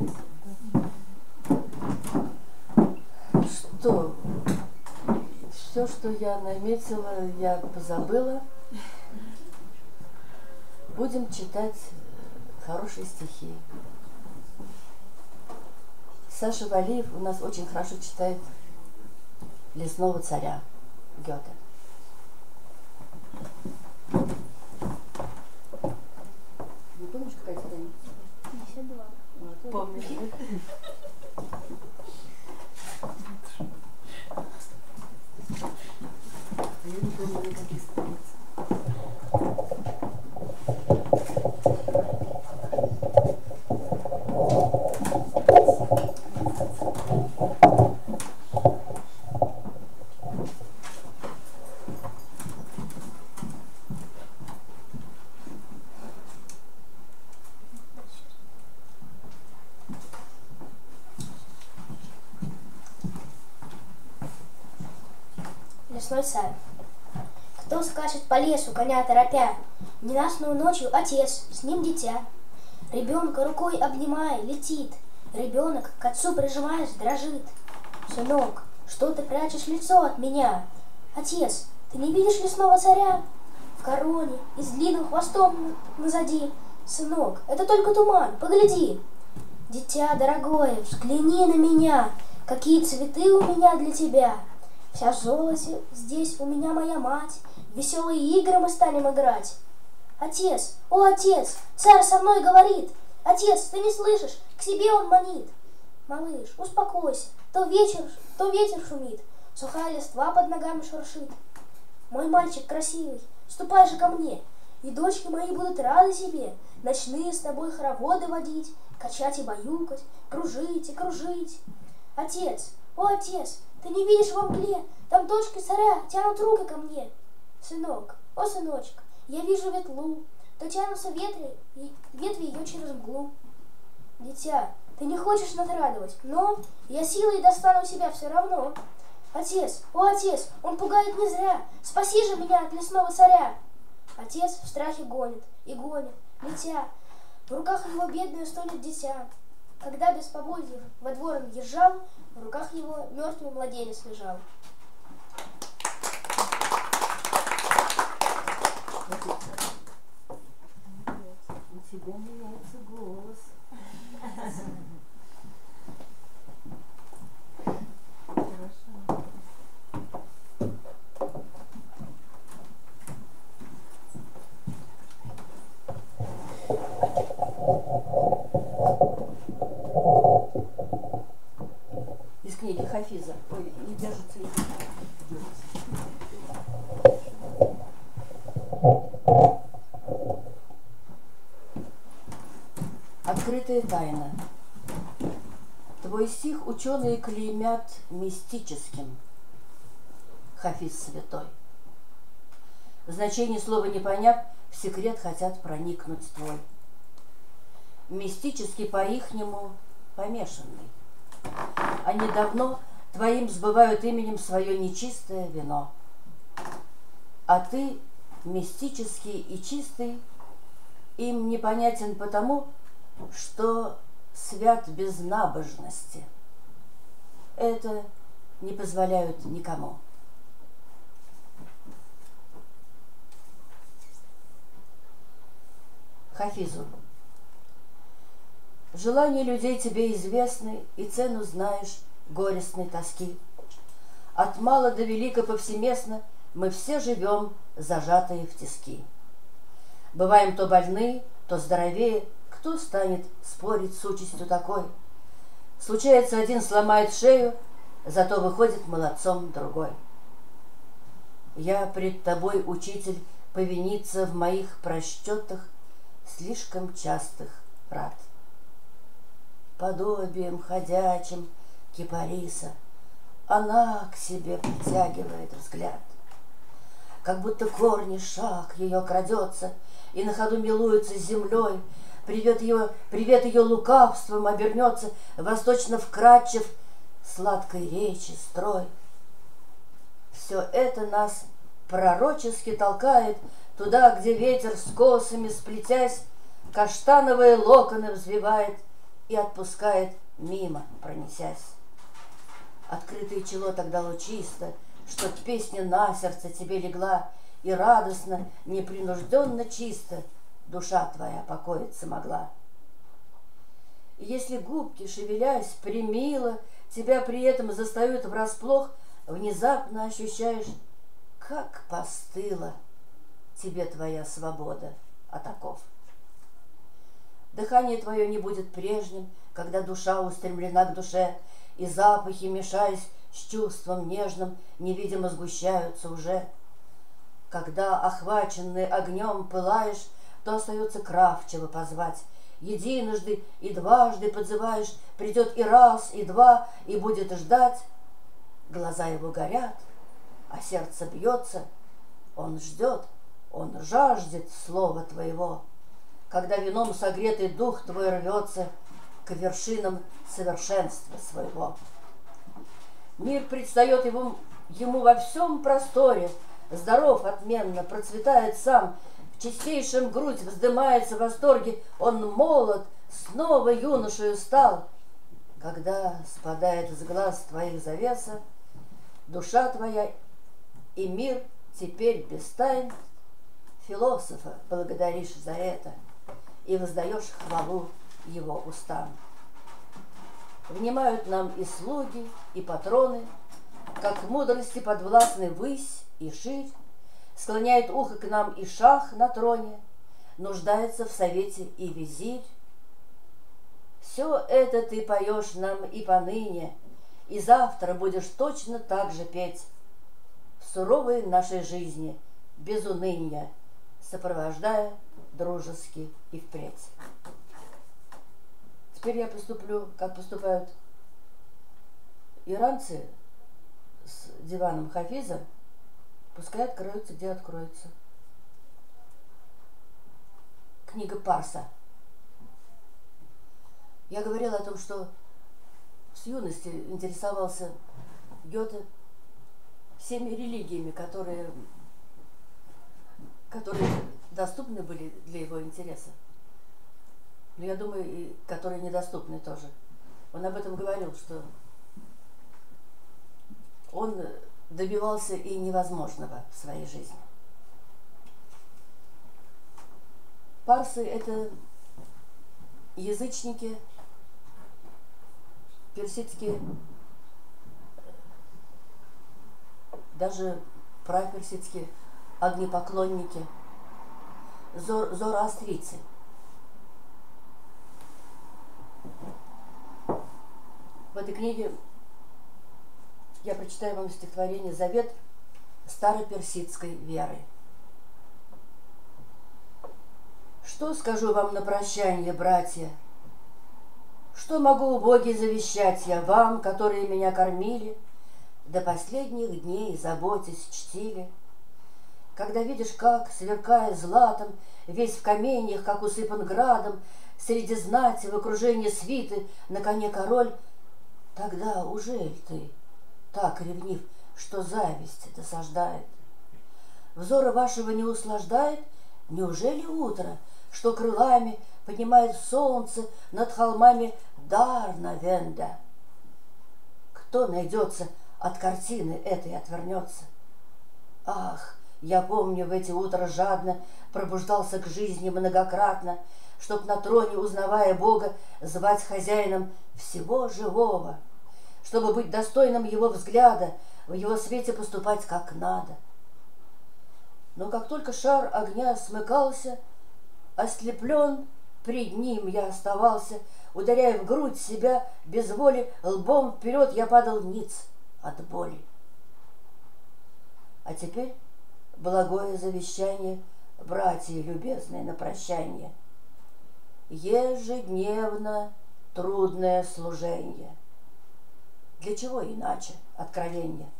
Что? Все, что я наметила, я позабыла. Будем читать хорошие стихи. Саша Валиев у нас очень хорошо читает «Лесного царя» Гёте. Не помнишь, какая страница? пятьдесят два. Вот, помнишь, да? Я не помню, на каких страницах. Лесной царь. Кто скачет по лесу, коня торопя? Ненастную ночью отец, с ним дитя. Ребенка рукой обнимая, летит. Ребенок к отцу прижимаясь, дрожит. Сынок, что ты прячешь лицо от меня? Отец, ты не видишь лесного царя? В короне и с длинным хвостом назади. Сынок, это только туман, погляди. Дитя дорогое, взгляни на меня. Какие цветы у меня для тебя. Вся в золоте, здесь у меня моя мать. Веселые игры мы станем играть. Отец, о отец, царь со мной говорит. Отец, ты не слышишь, к себе он манит. Малыш, успокойся, то вечер, то ветер шумит, сухая листва под ногами шуршит. Мой мальчик красивый, ступай же ко мне, и дочки мои будут рады тебе ночные с тобой хороводы водить, качать и баюкать, кружить и кружить. Отец, о отец, ты не видишь во мгле, там дочки царя тянут руки ко мне. Сынок, о сыночек, я вижу ветлу, то тянутся ветви, ветви ее через мглу. Дитя, ты не хочешь нас радовать, но я силой достану себя все равно. Отец, о отец, он пугает не зря, спаси же меня от лесного царя. Отец в страхе гонит и гонит, летя, в руках его бедное стонет дитя. Когда без поводьев во двор он въезжал, в руках его мертвый младенец лежал. У тебя меняется голос. Хорошо. Из книги Хафиза. Ой, не держится. Открытая тайна. Твой стих ученые клеймят мистическим. Хафиз святой. Значение слова не поняв, в секрет хотят проникнуть твой. Мистический по-ихнему помешанный. Они давно твоим сбывают именем свое нечистое вино. А ты, мистический и чистый, им непонятен потому, что свят без набожности. Это не позволяют никому. Хафизу. Желания людей тебе известны, и цену знаешь горестной тоски. От мала до велика повсеместно мы все живем, зажатые в тиски. Бываем то больны, то здоровее, кто станет спорить с участью такой? Случается, один сломает шею, зато выходит молодцом другой. Я пред тобой, учитель, повиниться в моих просчетах слишком частых рад. Подобием ходячим кипариса она к себе притягивает взгляд, как будто корни шаг ее крадется и на ходу милуется с землей. Привет ее, привет ее лукавством обернется восточно вкрадчив сладкой речи строй. Все это нас пророчески толкает туда, где ветер с косами сплетясь, каштановые локоны взвивает и отпускает мимо, пронесясь. Открытое чело тогда лучисто, чтоб песня на сердце тебе легла, и радостно, непринужденно чисто душа твоя покоиться могла. И если губки, шевелясь, примило, тебя при этом застают врасплох, внезапно ощущаешь, как постыла тебе твоя свобода от оков. Дыхание твое не будет прежним, когда душа устремлена к душе, и запахи, мешаясь с чувством нежным, невидимо сгущаются уже. Когда, охваченный огнем, пылаешь, то остается кравчиво позвать. Единожды и дважды подзываешь, придет и раз, и два, и будет ждать. Глаза его горят, а сердце бьется. Он ждет, он жаждет слова твоего. Когда вином согретый дух твой рвется к вершинам совершенства своего. Мир предстает ему, ему во всем просторе, здоров отменно, процветает сам, в чистейшем грудь вздымается в восторге, он молод, снова юношею стал. Когда спадает с глаз твоих завеса, душа твоя и мир теперь без тайн, философа благодаришь за это и воздаешь хвалу его устам. Внимают нам и слуги, и патроны, как мудрости подвластны высь и ширь, склоняет ухо к нам и шах на троне, нуждается в совете и визирь. Все это ты поешь нам и поныне, и завтра будешь точно так же петь в суровой нашей жизни, без уныния, сопровождая дружески и впредь. Теперь я поступлю, как поступают иранцы с диваном Хафиза, пускай откроются, где откроются. Книга Парса. Я говорила о том, что с юности интересовался Гёте всеми религиями, которые, которые доступны были для его интереса. Но я думаю, и которые недоступны тоже. Он об этом говорил, что он добивался и невозможного в своей жизни. Парсы – это язычники, персидские, даже праперсидские огнепоклонники, зор, зороастрийцы. В этой книге я прочитаю вам стихотворение «Завет староперсидской веры». Что скажу вам на прощание, братья? Что могу, убогий, завещать я вам, которые меня кормили, до последних дней, заботясь, чтили? Когда видишь, как, сверкая златом, весь в каменьях, как усыпан градом, среди знати, в окружении свиты, на коне король, тогда ужель ты так ревнив, что зависть досаждает? Взора вашего не услаждает? Неужели утро, что крылами поднимает солнце над холмами Дарна-Венда? Кто найдется от картины этой отвернется? Ах, я помню, в эти утра жадно пробуждался к жизни многократно, чтоб на троне, узнавая Бога, звать хозяином всего живого, чтобы быть достойным его взгляда, в его свете поступать как надо. Но как только шар огня смыкался, ослеплен пред ним я оставался, ударяя в грудь себя без воли, лбом вперед я падал ниц от боли. А теперь благое завещание, братья любезные, на прощание. Ежедневно трудное служение. Для чего иначе откровение?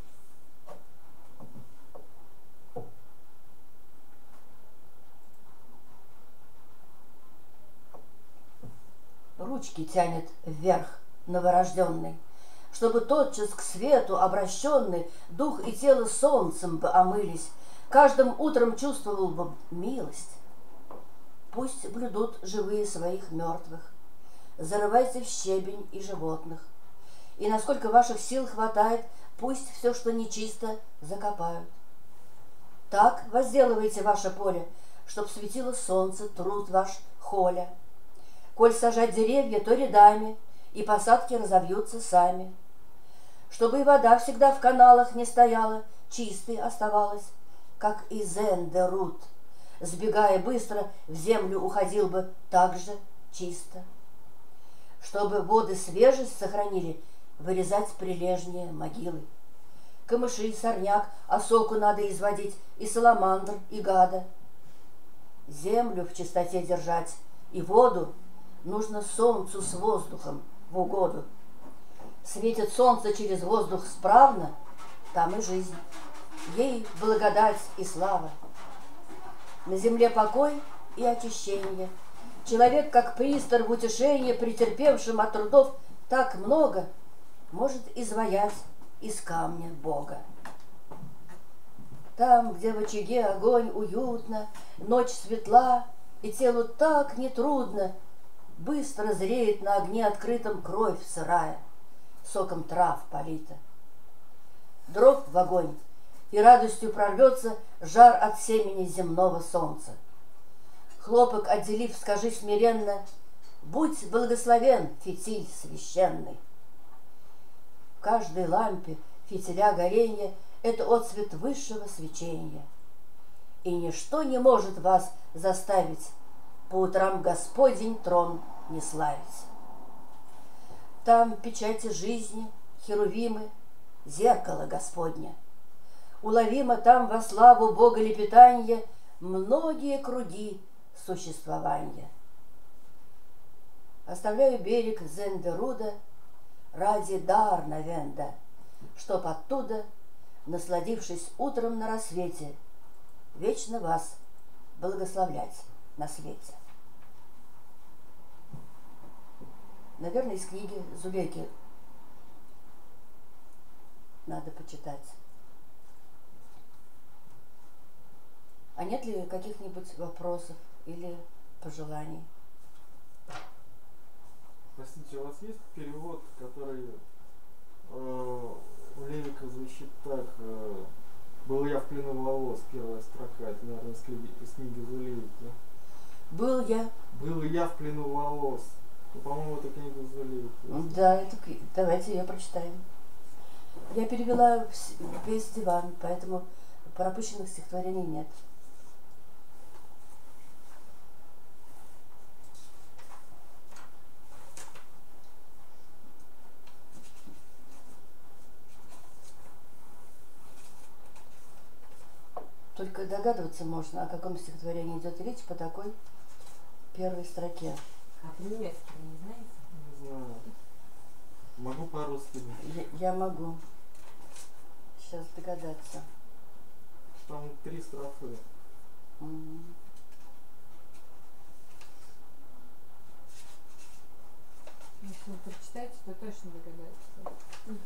Ручки тянет вверх новорожденный, чтобы тотчас к свету обращенный дух и тело солнцем бы омылись, каждым утром чувствовал бы милость. Пусть блюдут живые своих мертвых, зарывайте в щебень и животных, и насколько ваших сил хватает, пусть все, что нечисто, закопают. Так возделывайте ваше поле, чтоб светило солнце, труд ваш, холя. Коль сажать деревья, то рядами, и посадки разовьются сами. Чтобы и вода всегда в каналах не стояла, чистой оставалась, как и Зендерут, сбегая быстро, в землю уходил бы так же чисто. Чтобы воды свежесть сохранили, вырезать прилежнее могилы. Камыши, сорняк, осоку надо изводить, и саламандр, и гада. Землю в чистоте держать, и воду нужно солнцу с воздухом в угоду. Светит солнце через воздух справно, там и жизнь, ей благодать и слава. На земле покой и очищение. Человек, как пристар в утешение, претерпевшим от трудов так много, может изваять из камня Бога. Там, где в очаге огонь уютно, ночь светла, и телу так нетрудно, быстро зреет на огне открытом кровь сырая, соком трав полита. Дров в огонь, и радостью прорвется жар от семени земного солнца. Хлопок отделив, скажи смиренно: будь благословен, фитиль священный. В каждой лампе фитиля горенья — это отцвет высшего свечения. И ничто не может вас заставить по утрам Господень трон не славить. Там печати жизни, херувимы, зеркало Господня. Уловимо там во славу Бога лепетанья многие круги существования. Оставляю берег Зендеруда ради Дарнавенда, чтоб оттуда, насладившись утром на рассвете, вечно вас благословлять на свете. Наверное, из книги Зулейки надо почитать. А нет ли каких-нибудь вопросов или пожеланий? Простите, у вас есть перевод, который э, у Левика звучит так: э, «Был я в плену волос», первая строка, это, наверное, из книги, из книги Зулейки. Был я. Был я в плену волос. Ну, по-моему, это книга Зулейки. Да, это, давайте ее прочитаем. Я перевела весь диван, поэтому пропущенных стихотворений нет. Только догадываться можно, о каком стихотворении идет речь по такой первой строке. А по-немецки вы не знаете? Не знаю. Могу по-русски. Я, я могу сейчас догадаться. Там три строфы. Угу. Если вы прочитаете, то точно догадаетесь.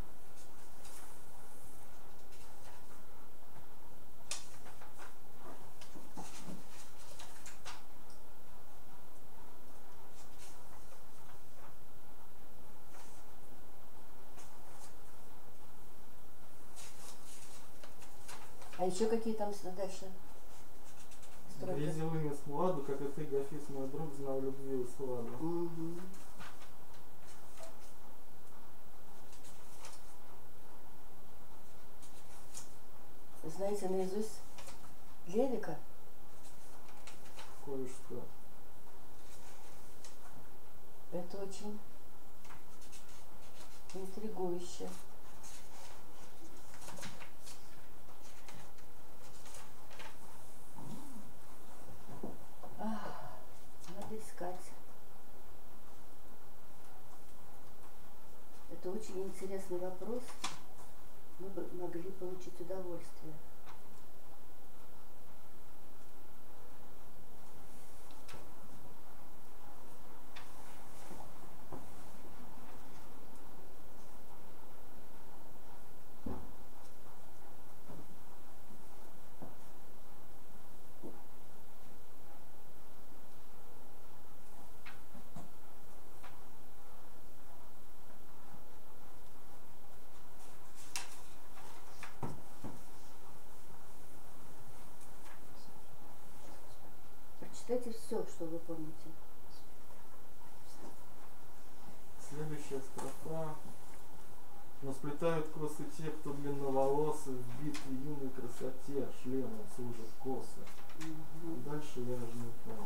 А еще какие там дальше строки? Грезил имя складу, как и ты, Гафис, мой друг, знал любви и сладу. Угу. Знаете наизусть Левика? Кое-что. Это очень интригующе. Ах, надо искать. Это очень интересный вопрос. Мы бы могли получить удовольствие. все, что вы помните. Следующая строфа. Но сплетают косы те, кто длинноволосы, в битве юной красоте, шлемом служат косы. Мгм. Дальше я же не помню.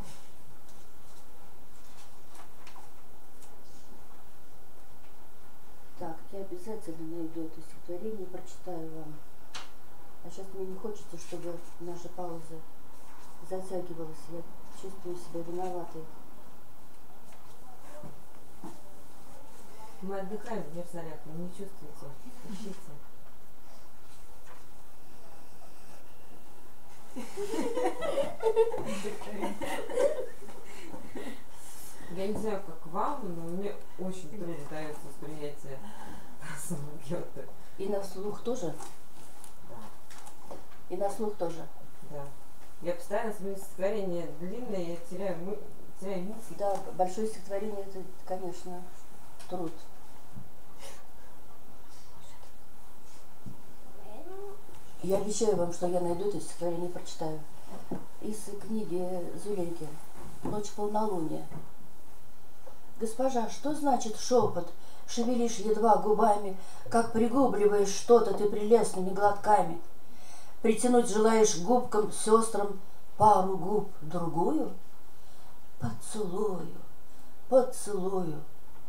Так, я обязательно найду это стихотворение и прочитаю вам. А сейчас мне не хочется, чтобы наша пауза затягивалась. Я чувствую себя виноватой. Мы отдыхаем в Мерзарях, вы не чувствуете, ищите. Я не знаю, как вам, но мне очень трудно дается восприятие самого Гёте. И на слух тоже? Да, И на слух тоже? да. Я постоянно смотрю стихотворение длинное, я теряю, мы, теряю мысли. Да, большое стихотворение это, конечно, труд. Я обещаю вам, что я найду это стихотворение и прочитаю. Из книги Зулейки «Ночь полнолуния». Госпожа, что значит шепот? Шевелишь едва губами, как пригубливаешь что-то ты прелестными глотками. Притянуть желаешь губкам сестрам пару губ другую? Поцелую, поцелую.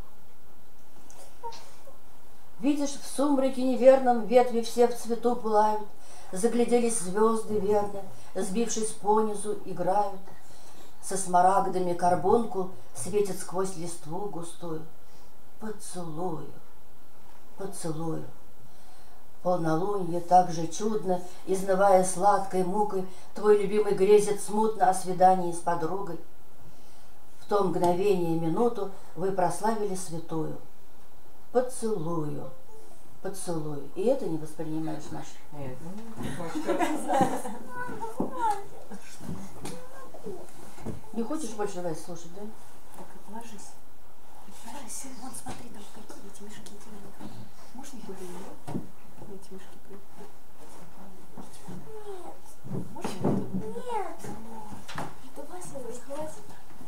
Видишь, в сумраке неверном ветви все в цвету пылают, загляделись звезды верно, сбившись понизу, играют. Со смарагдами карбункул светит сквозь листву густую. Поцелую, поцелую. Полнолуние так же чудно, изнывая сладкой мукой, твой любимый грезит смутно о свидании с подругой. В то мгновение минуту вы прославили святую. Поцелую, поцелую. И это не воспринимаешь, Маша? Нет, ну, Не хочешь больше Вась слушать, да? Так, ложись. Ложись. Вон, смотри, там какие эти мешки зеленые. Можно их убить? Эти мешки прыгают. Нет. Можно? Нет. Это Вася захватит.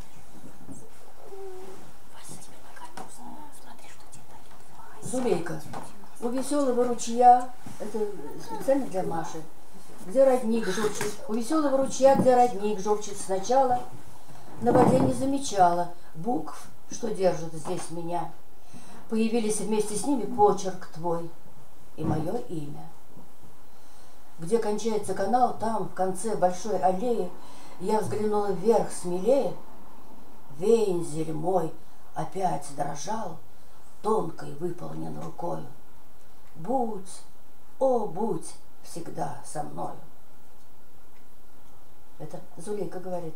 Вася тебе ногами уснул. Смотри, что тебе дали. Вася. Зулейка. У веселого ручья, это специально для Маши, где родник журчит. У веселого ручья, где родник журчит сначала, на воде не замечала букв, что держат здесь меня. Появились вместе с ними почерк твой и мое имя. Где кончается канал, там, в конце большой аллеи, я взглянула вверх смелее. Вензель мой опять дрожал, тонкой выполнен рукою. Будь, о, будь всегда со мною. Это Зулейка говорит.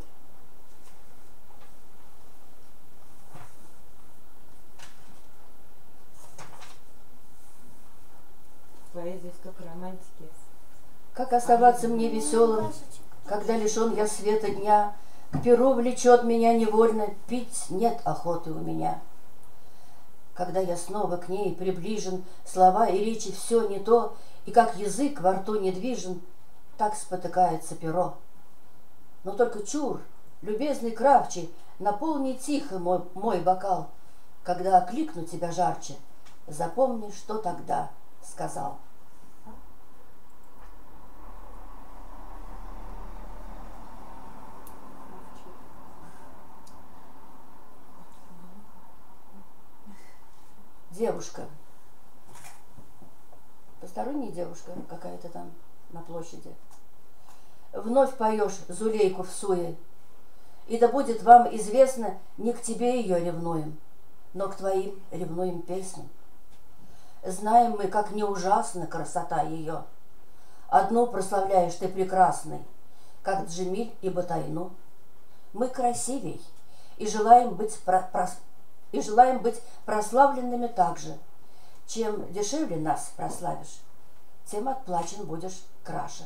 поэзия столько романтики. Как оставаться мне веселым, когда лишен я света дня? К перу влечет меня невольно, пить нет охоты у меня. Когда я снова к ней приближен, слова и речи все не то, и как язык во рту недвижен, так спотыкается перо. Но только чур, любезный кравчий, наполни тихо мой, мой бокал. Когда окликну тебя жарче, запомни, что тогда сказал. Девушка. Посторонняя девушка какая-то там на площади. Вновь поешь Зулейку в суе, и да будет вам известно, не к тебе ее ревнуем, но к твоим ревнуем песням. Знаем мы, как не ужасна красота ее. Одну прославляешь ты прекрасной, как Джемиль и Батайну. Мы красивей и желаем быть про, про, и желаем быть прославленными так же. Чем дешевле нас прославишь, тем отплачен будешь краше.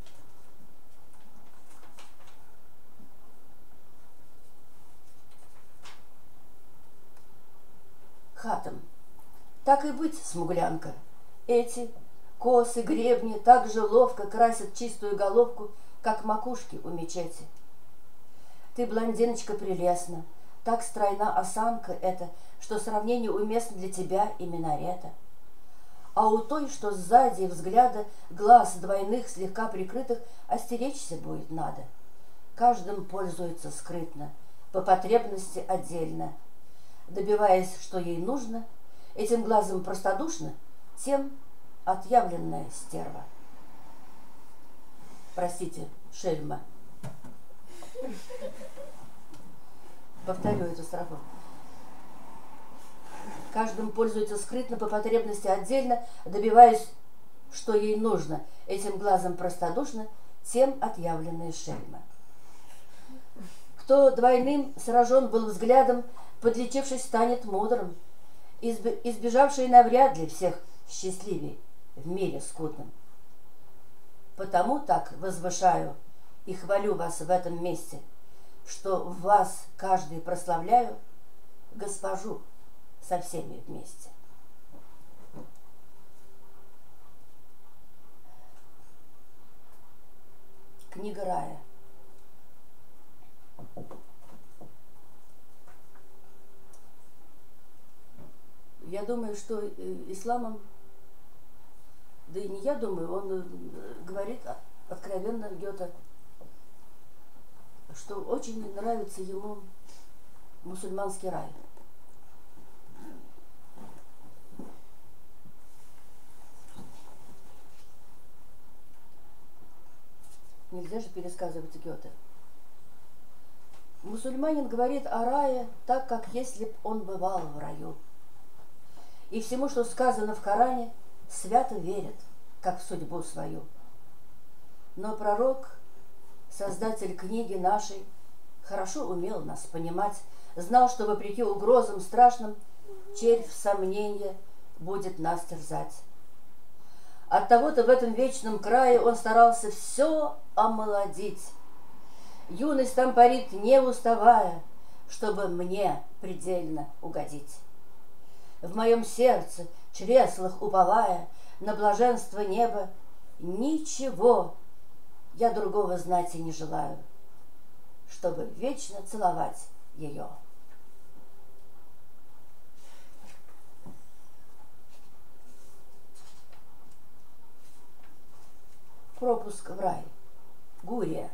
Хатам. Так и быть, смуглянка. Эти косы, гребни так же ловко красят чистую головку, как макушки у мечети. Ты, блондиночка, прелестна, так стройна осанка эта, что сравнение уместно для тебя и минарета. А у той, что сзади взгляда глаз двойных, слегка прикрытых, остеречься будет надо. Каждым пользуется скрытно, по потребности отдельно. Добиваясь, что ей нужно, этим глазом простодушно, тем отъявленная стерва. Простите, шельма. Повторю эту строфу. Каждым пользуется скрытно, по потребности отдельно, добиваясь, что ей нужно, этим глазом простодушно, тем отъявленная шельма. Кто двойным сражен был взглядом, подлечившись, станет мудрым, изб- избежавший навряд ли всех счастливей в мире скудном. Потому так возвышаю и хвалю вас в этом месте, что в вас каждый прославляю госпожу со всеми вместе. Книга рая. Я думаю, что исламом, да и не я думаю, он говорит откровенно Гёте, что очень нравится ему мусульманский рай. Нельзя же пересказывать Гёте. Мусульманин говорит о рае так, как если б он бывал в раю. И всему, что сказано в Коране, свято верит, как в судьбу свою. Но пророк, создатель книги нашей, хорошо умел нас понимать, знал, что вопреки угрозам страшным червь сомнения будет нас терзать. Оттого-то в этом вечном крае он старался все омолодить. Юность там парит, не уставая, чтобы мне предельно угодить. В моем сердце, чреслах уповая на блаженство неба, ничего я другого знать и не желаю, чтобы вечно целовать ее. Пропуск в рай. Гурия.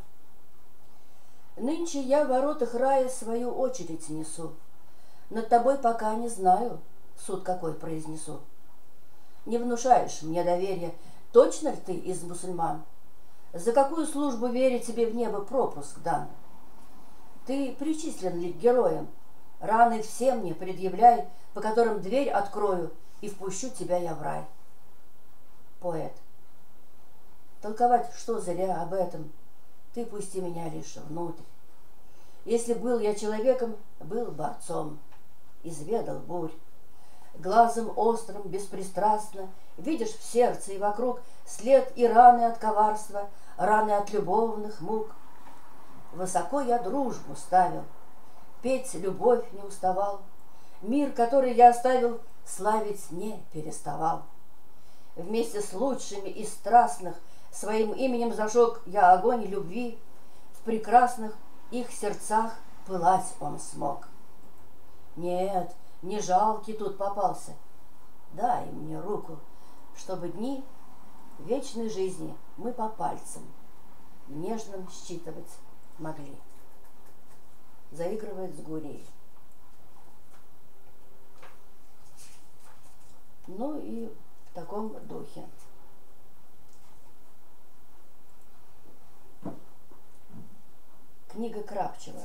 Нынче я в воротах рая свою очередь несу. Над тобой пока не знаю, суд какой произнесу. Не внушаешь мне доверия, точно ли ты из мусульман? За какую службу вере тебе в небо пропуск дан? Ты причислен ли к героям? Раны все мне предъявляй, по которым дверь открою, и впущу тебя я в рай. Поэт. Толковать что зря об этом, ты пусти меня лишь внутрь. Если был я человеком, был борцом, изведал бурь. Глазом острым, беспристрастно видишь в сердце и вокруг след и раны от коварства, раны от любовных мук. Высоко я дружбу ставил, петь любовь не уставал, мир, который я оставил, славить не переставал. Вместе с лучшими из страстных своим именем зажег я огонь любви, в прекрасных их сердцах пылать он смог. Нет, не жалкий тут попался, дай мне руку, чтобы дни вечной жизни мы по пальцам нежным считывать могли. Заигрывает с Гурией. Ну и в таком духе. Книга Крапчева.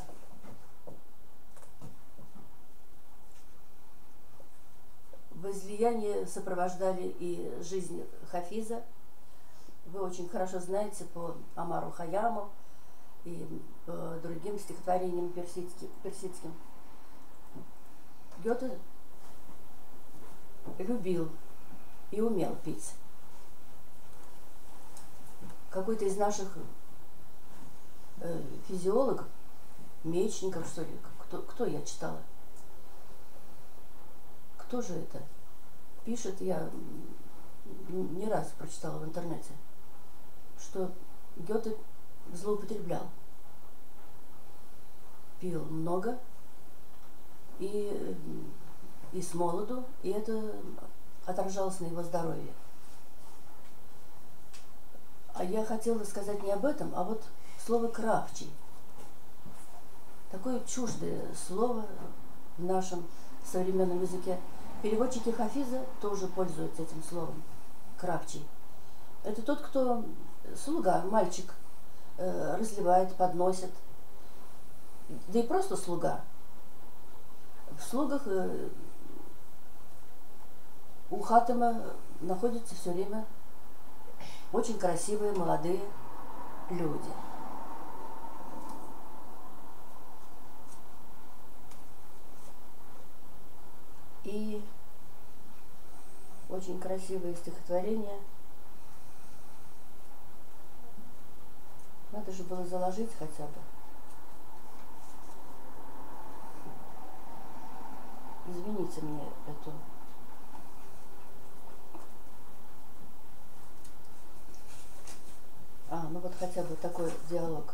Возлияние сопровождали и жизнь Хафиза. Вы очень хорошо знаете по Омару Хайяму и по другим стихотворениям персидским. персидским. Гёте любил и умел пить. Какой-то из наших э, физиологов, Мечников, что ли, кто, кто я читала? Кто же это? Пишет, я не раз прочитала в интернете, что Гёте злоупотреблял. пил много и, и с молоду, и это отражалось на его здоровье. А я хотела сказать не об этом, а вот слово «кравчий». Такое чуждое слово в нашем современном языке. Переводчики Хафиза тоже пользуются этим словом «кравчий». Это тот, кто слуга, мальчик, э, разливает, подносит. Да и просто слуга. В слугах э, у Хатама находятся все время очень красивые молодые люди. И очень красивое стихотворение. Надо же было заложить хотя бы. Извините мне эту. А, ну вот хотя бы такой диалог.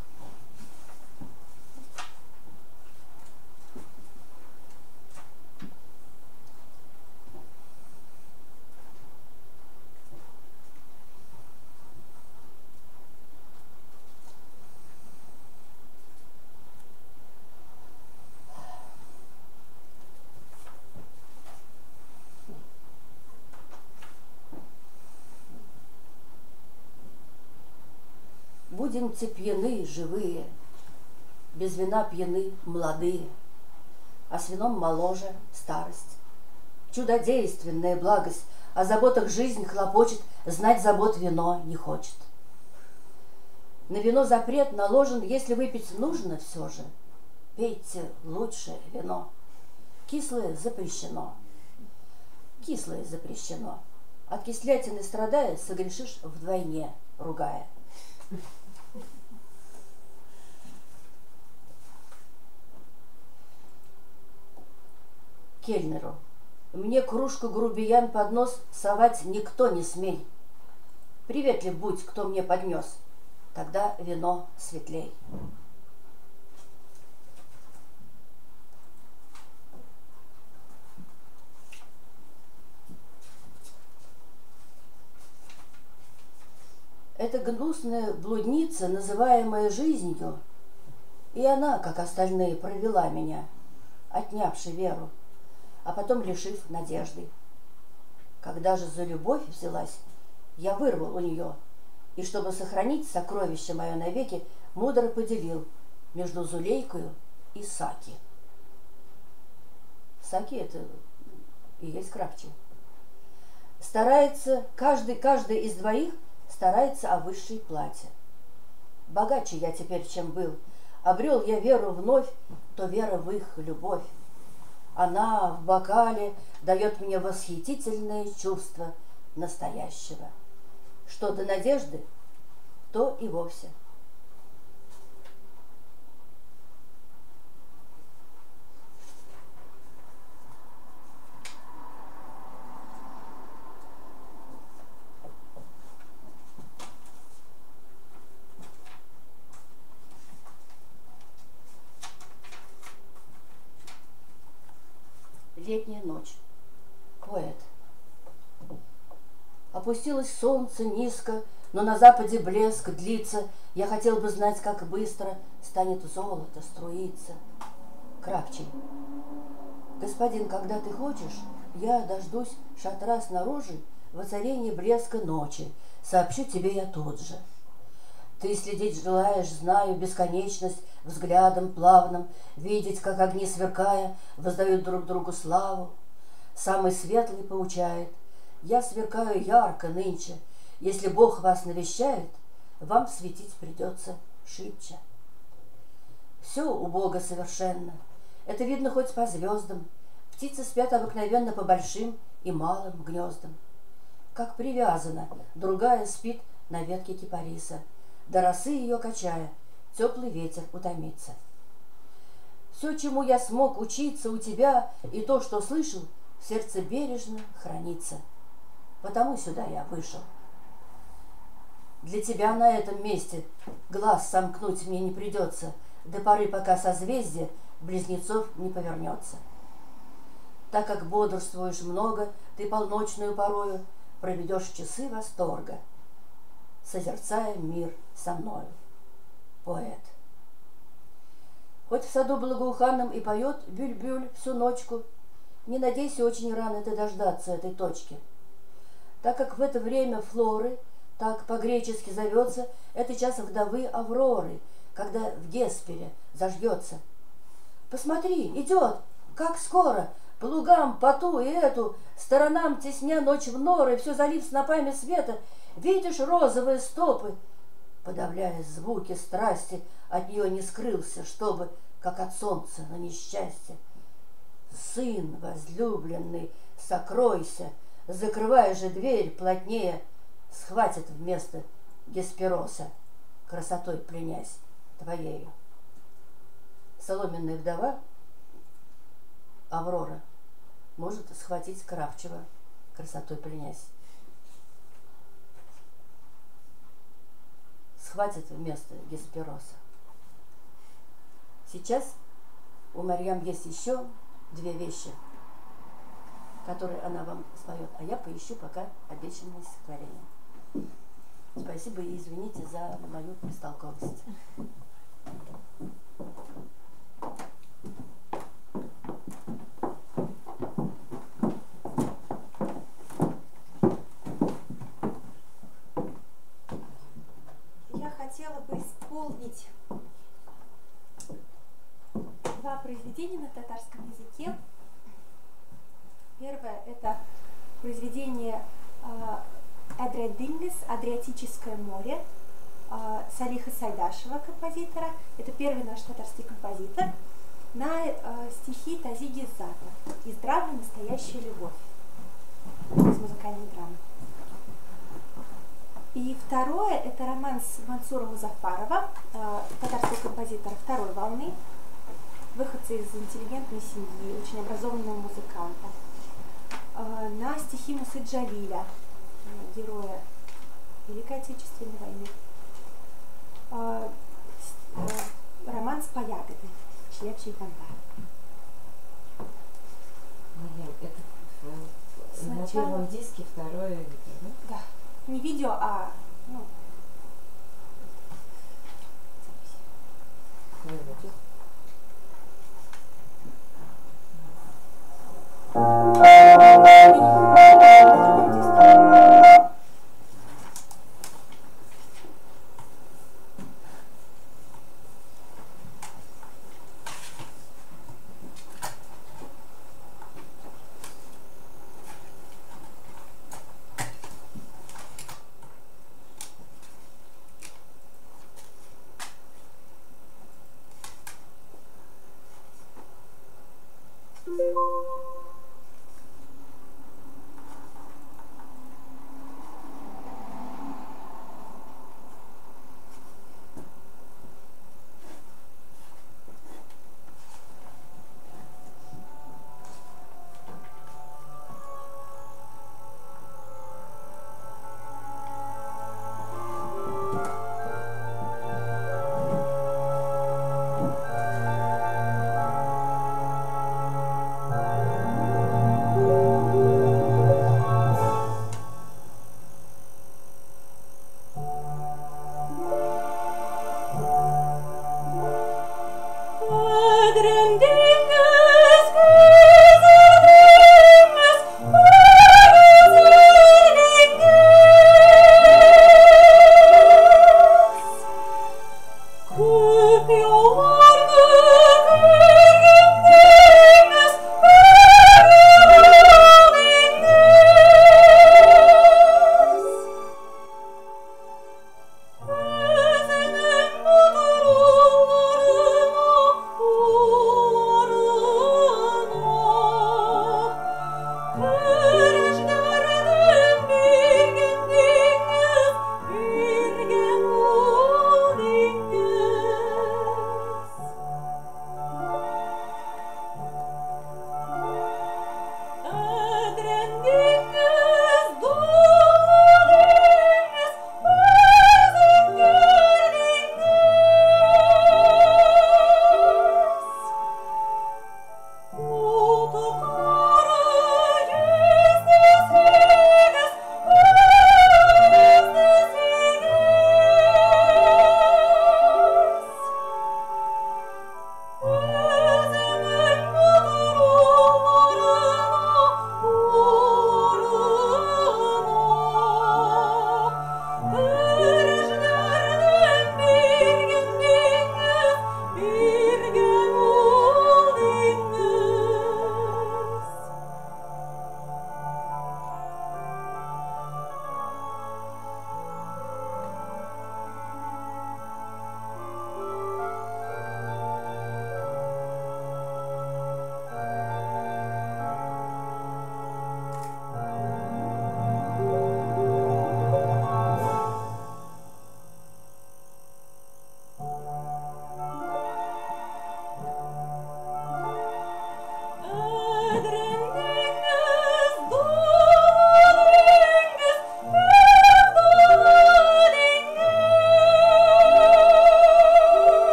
Будемте пьяны, живые, без вина пьяны, молодые, а с вином моложе старость. Чудодейственная благость, о заботах жизнь хлопочет, знать забот вино не хочет. На вино запрет наложен, если выпить нужно все же. Пейте лучшее вино, кислое запрещено. Кислое запрещено. От кислятины страдая, согрешишь вдвойне, ругая. Кельнеру. Мне кружку грубиян под нос совать никто не смей. Приветлив будь, кто мне поднес, тогда вино светлей. Эта гнусная блудница, называемая жизнью, и она, как остальные, провела меня, отнявши веру, а потом лишив надежды. Когда же за любовь взялась, я вырвал у нее, и, чтобы сохранить сокровище мое навеки, мудро поделил между Зулейкою и Саки. Саки — это и есть кравчий. Старается, каждый, каждый из двоих старается о высшей плате. Богаче я теперь, чем был, обрел я веру вновь, то вера в их любовь. Она в бокале дает мне восхитительное чувство настоящего. Что до надежды, то и вовсе. Летняя ночь. Поэт. Опустилось солнце низко, но на западе блеск длится. Я хотел бы знать, как быстро станет золото струиться. Кравчий. Господин, когда ты хочешь, я дождусь шатра снаружи, воцарение блеска ночи. Сообщу тебе я тут же. Ты следить желаешь, знаю, бесконечность взглядом плавным, видеть, как огни сверкая, воздают друг другу славу. Самый светлый поучает: я сверкаю ярко нынче, если Бог вас навещает, вам светить придется шибче. Все у Бога совершенно, это видно хоть по звездам. Птицы спят обыкновенно по большим и малым гнездам. Как привязана, другая спит на ветке кипариса, до росы ее качая, теплый ветер утомится. Все, чему я смог учиться у тебя, и то, что слышал, в сердце бережно хранится. Потому сюда я вышел. Для тебя на этом месте глаз сомкнуть мне не придется. до поры, пока созвездие близнецов не повернется. Так как бодрствуешь много, ты полночную порою проведешь часы восторга, созерцая мир со мною. Поэт. Хоть в саду благоуханном и поет бюль-бюль всю ночку, не надейся очень рано ты дождаться этой точки. Так как в это время Флоры, так по-гречески зовется, это час вдовы Авроры, когда в Геспере зажгется. Посмотри, идет, как скоро, по лугам, по ту и эту, сторонам тесня ночь в норы, все залив снопами света, видишь розовые стопы, подавляя звуки страсти, от нее не скрылся, чтобы, как от солнца на несчастье. Сын возлюбленный, сокройся, закрывая же дверь плотнее, схватит вместо Геспероса, красотой пленясь твоею. Соломенная вдова Аврора может схватить Кравчева, красотой пленясь. Схватит вместо Геспероса. Сейчас у Марьям есть еще две вещи, которые она вам споет, а я поищу пока обещанное стихотворение. Спасибо и извините за мою бестолковость. Я хотела бы исполнить два произведения на татарском языке. Первое – это произведение Эдре Дингес «Адриатическое море» Салиха Сайдашева, композитора. Это первый наш татарский композитор на стихи Тазиги Зата из драмы «Настоящая любовь», из музыкальной драмы. И второе – это романс Мансура Музафарова, татарского композитора второй волны, выходца из интеллигентной семьи, очень образованного музыканта, на стихи Мусы Джалиля, героя Великой Отечественной войны. Роман «По ягоды» Шлепчий Банда. Марьям, это в, на первом диске второе видео, да? Да. Не видео, а ну, Наверное.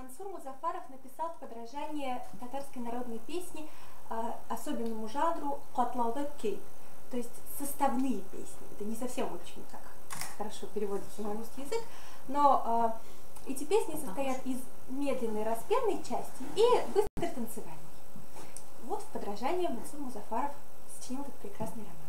Мансур Музафаров написал в подражание татарской народной песни э, особенному жанру «Котлауда кей», то есть составные песни. Это не совсем очень так хорошо переводится на русский язык, но э, эти песни состоят из медленной распевной части и быстрой танцевальной. Вот в подражание Мансур Музафаров сочинил этот прекрасный романс.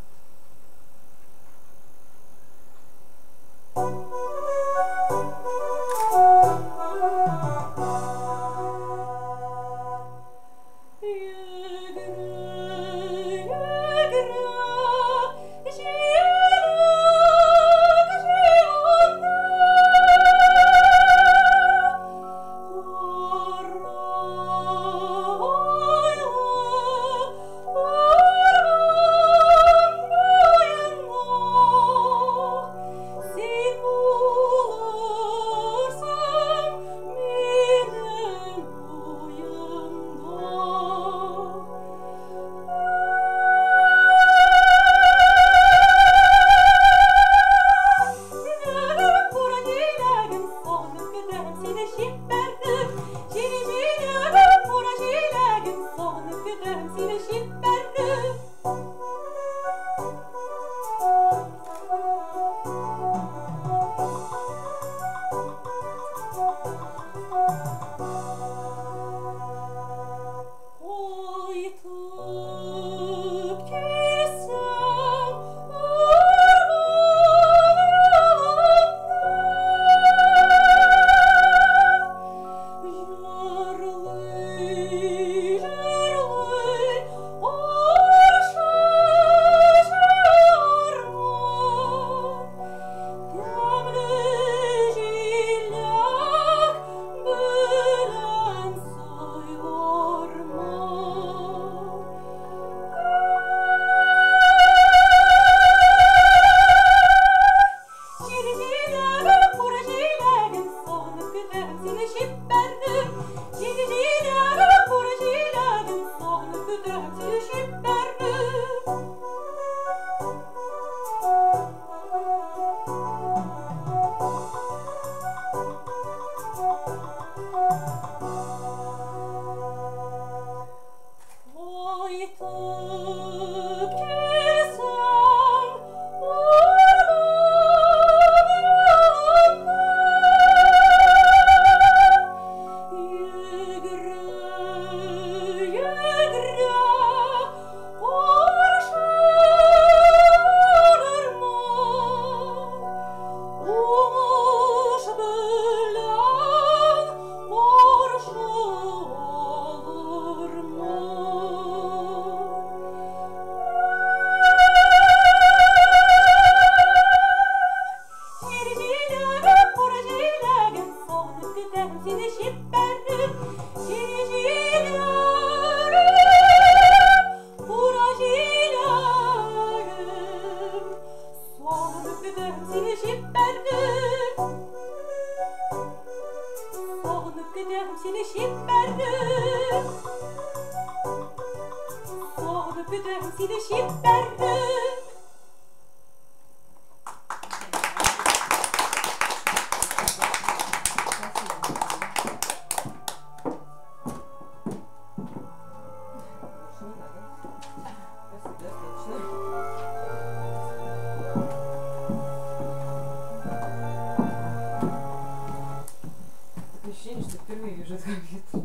Ощущение, что впервые вижу этот компьютер.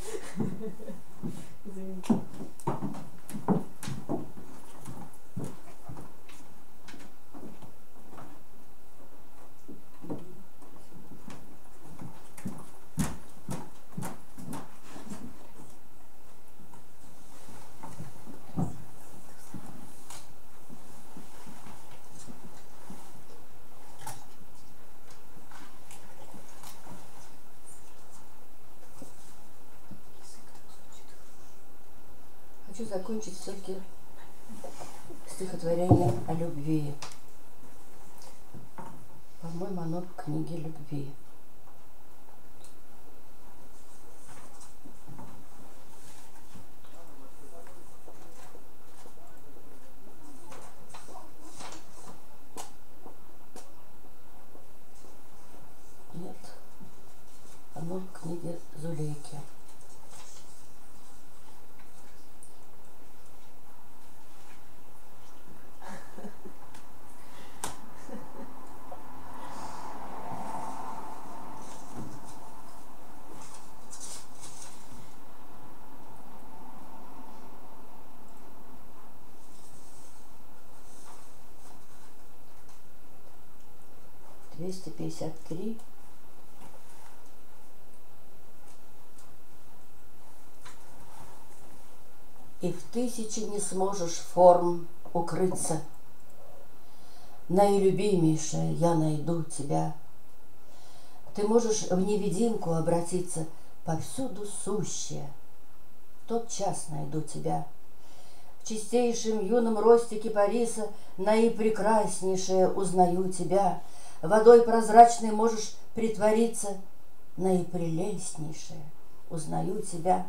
Извините. Хочу закончить все-таки стихотворением о любви. По-моему, оно в книге любви. Нет, оно в книге двести пятьдесят три. И в тысячи не сможешь форм укрыться. Наилюбимейшая, я найду тебя. Ты можешь в невидимку обратиться, повсюду сущая. Тот час найду тебя. В чистейшем юном росте кипариса наипрекраснейшее узнаю тебя. Водой прозрачной можешь притвориться, наипрелестнейшее узнаю тебя.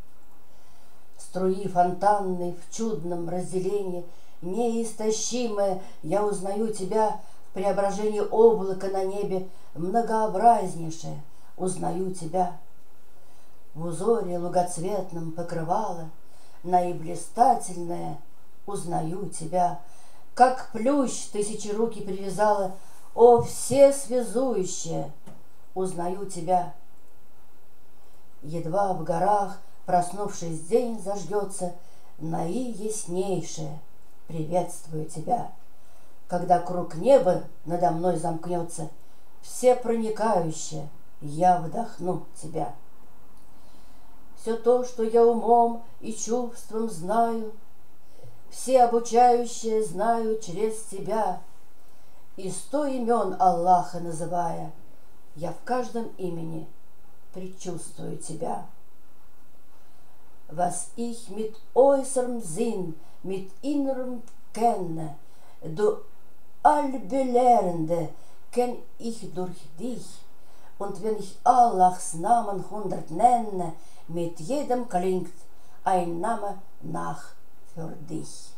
Струи фонтанной в чудном разделении, неистощимое, я узнаю тебя. В преображении облака на небе, многообразнейшее узнаю тебя. В узоре лугоцветном покрывало, наиблистательное узнаю тебя. Как плющ тысячи руки привязала, о, все связующее узнаю тебя. Едва в горах, проснувшись, день заждется, наияснейшее приветствую тебя. Когда круг неба надо мной замкнется, все проникающее я вдохну тебя. Все то, что я умом и чувством знаю, все обучающие знаю через тебя. И сто имен Аллаха называя, я в каждом имени предчувствую тебя. Was ich mit äußerem Sinn, mit innerem kenne, du Allbelehrende, kenn ich durch dich. Und wenn ich Allahs Namen hundert nenne, mit jedem klingt ein Name nach für dich.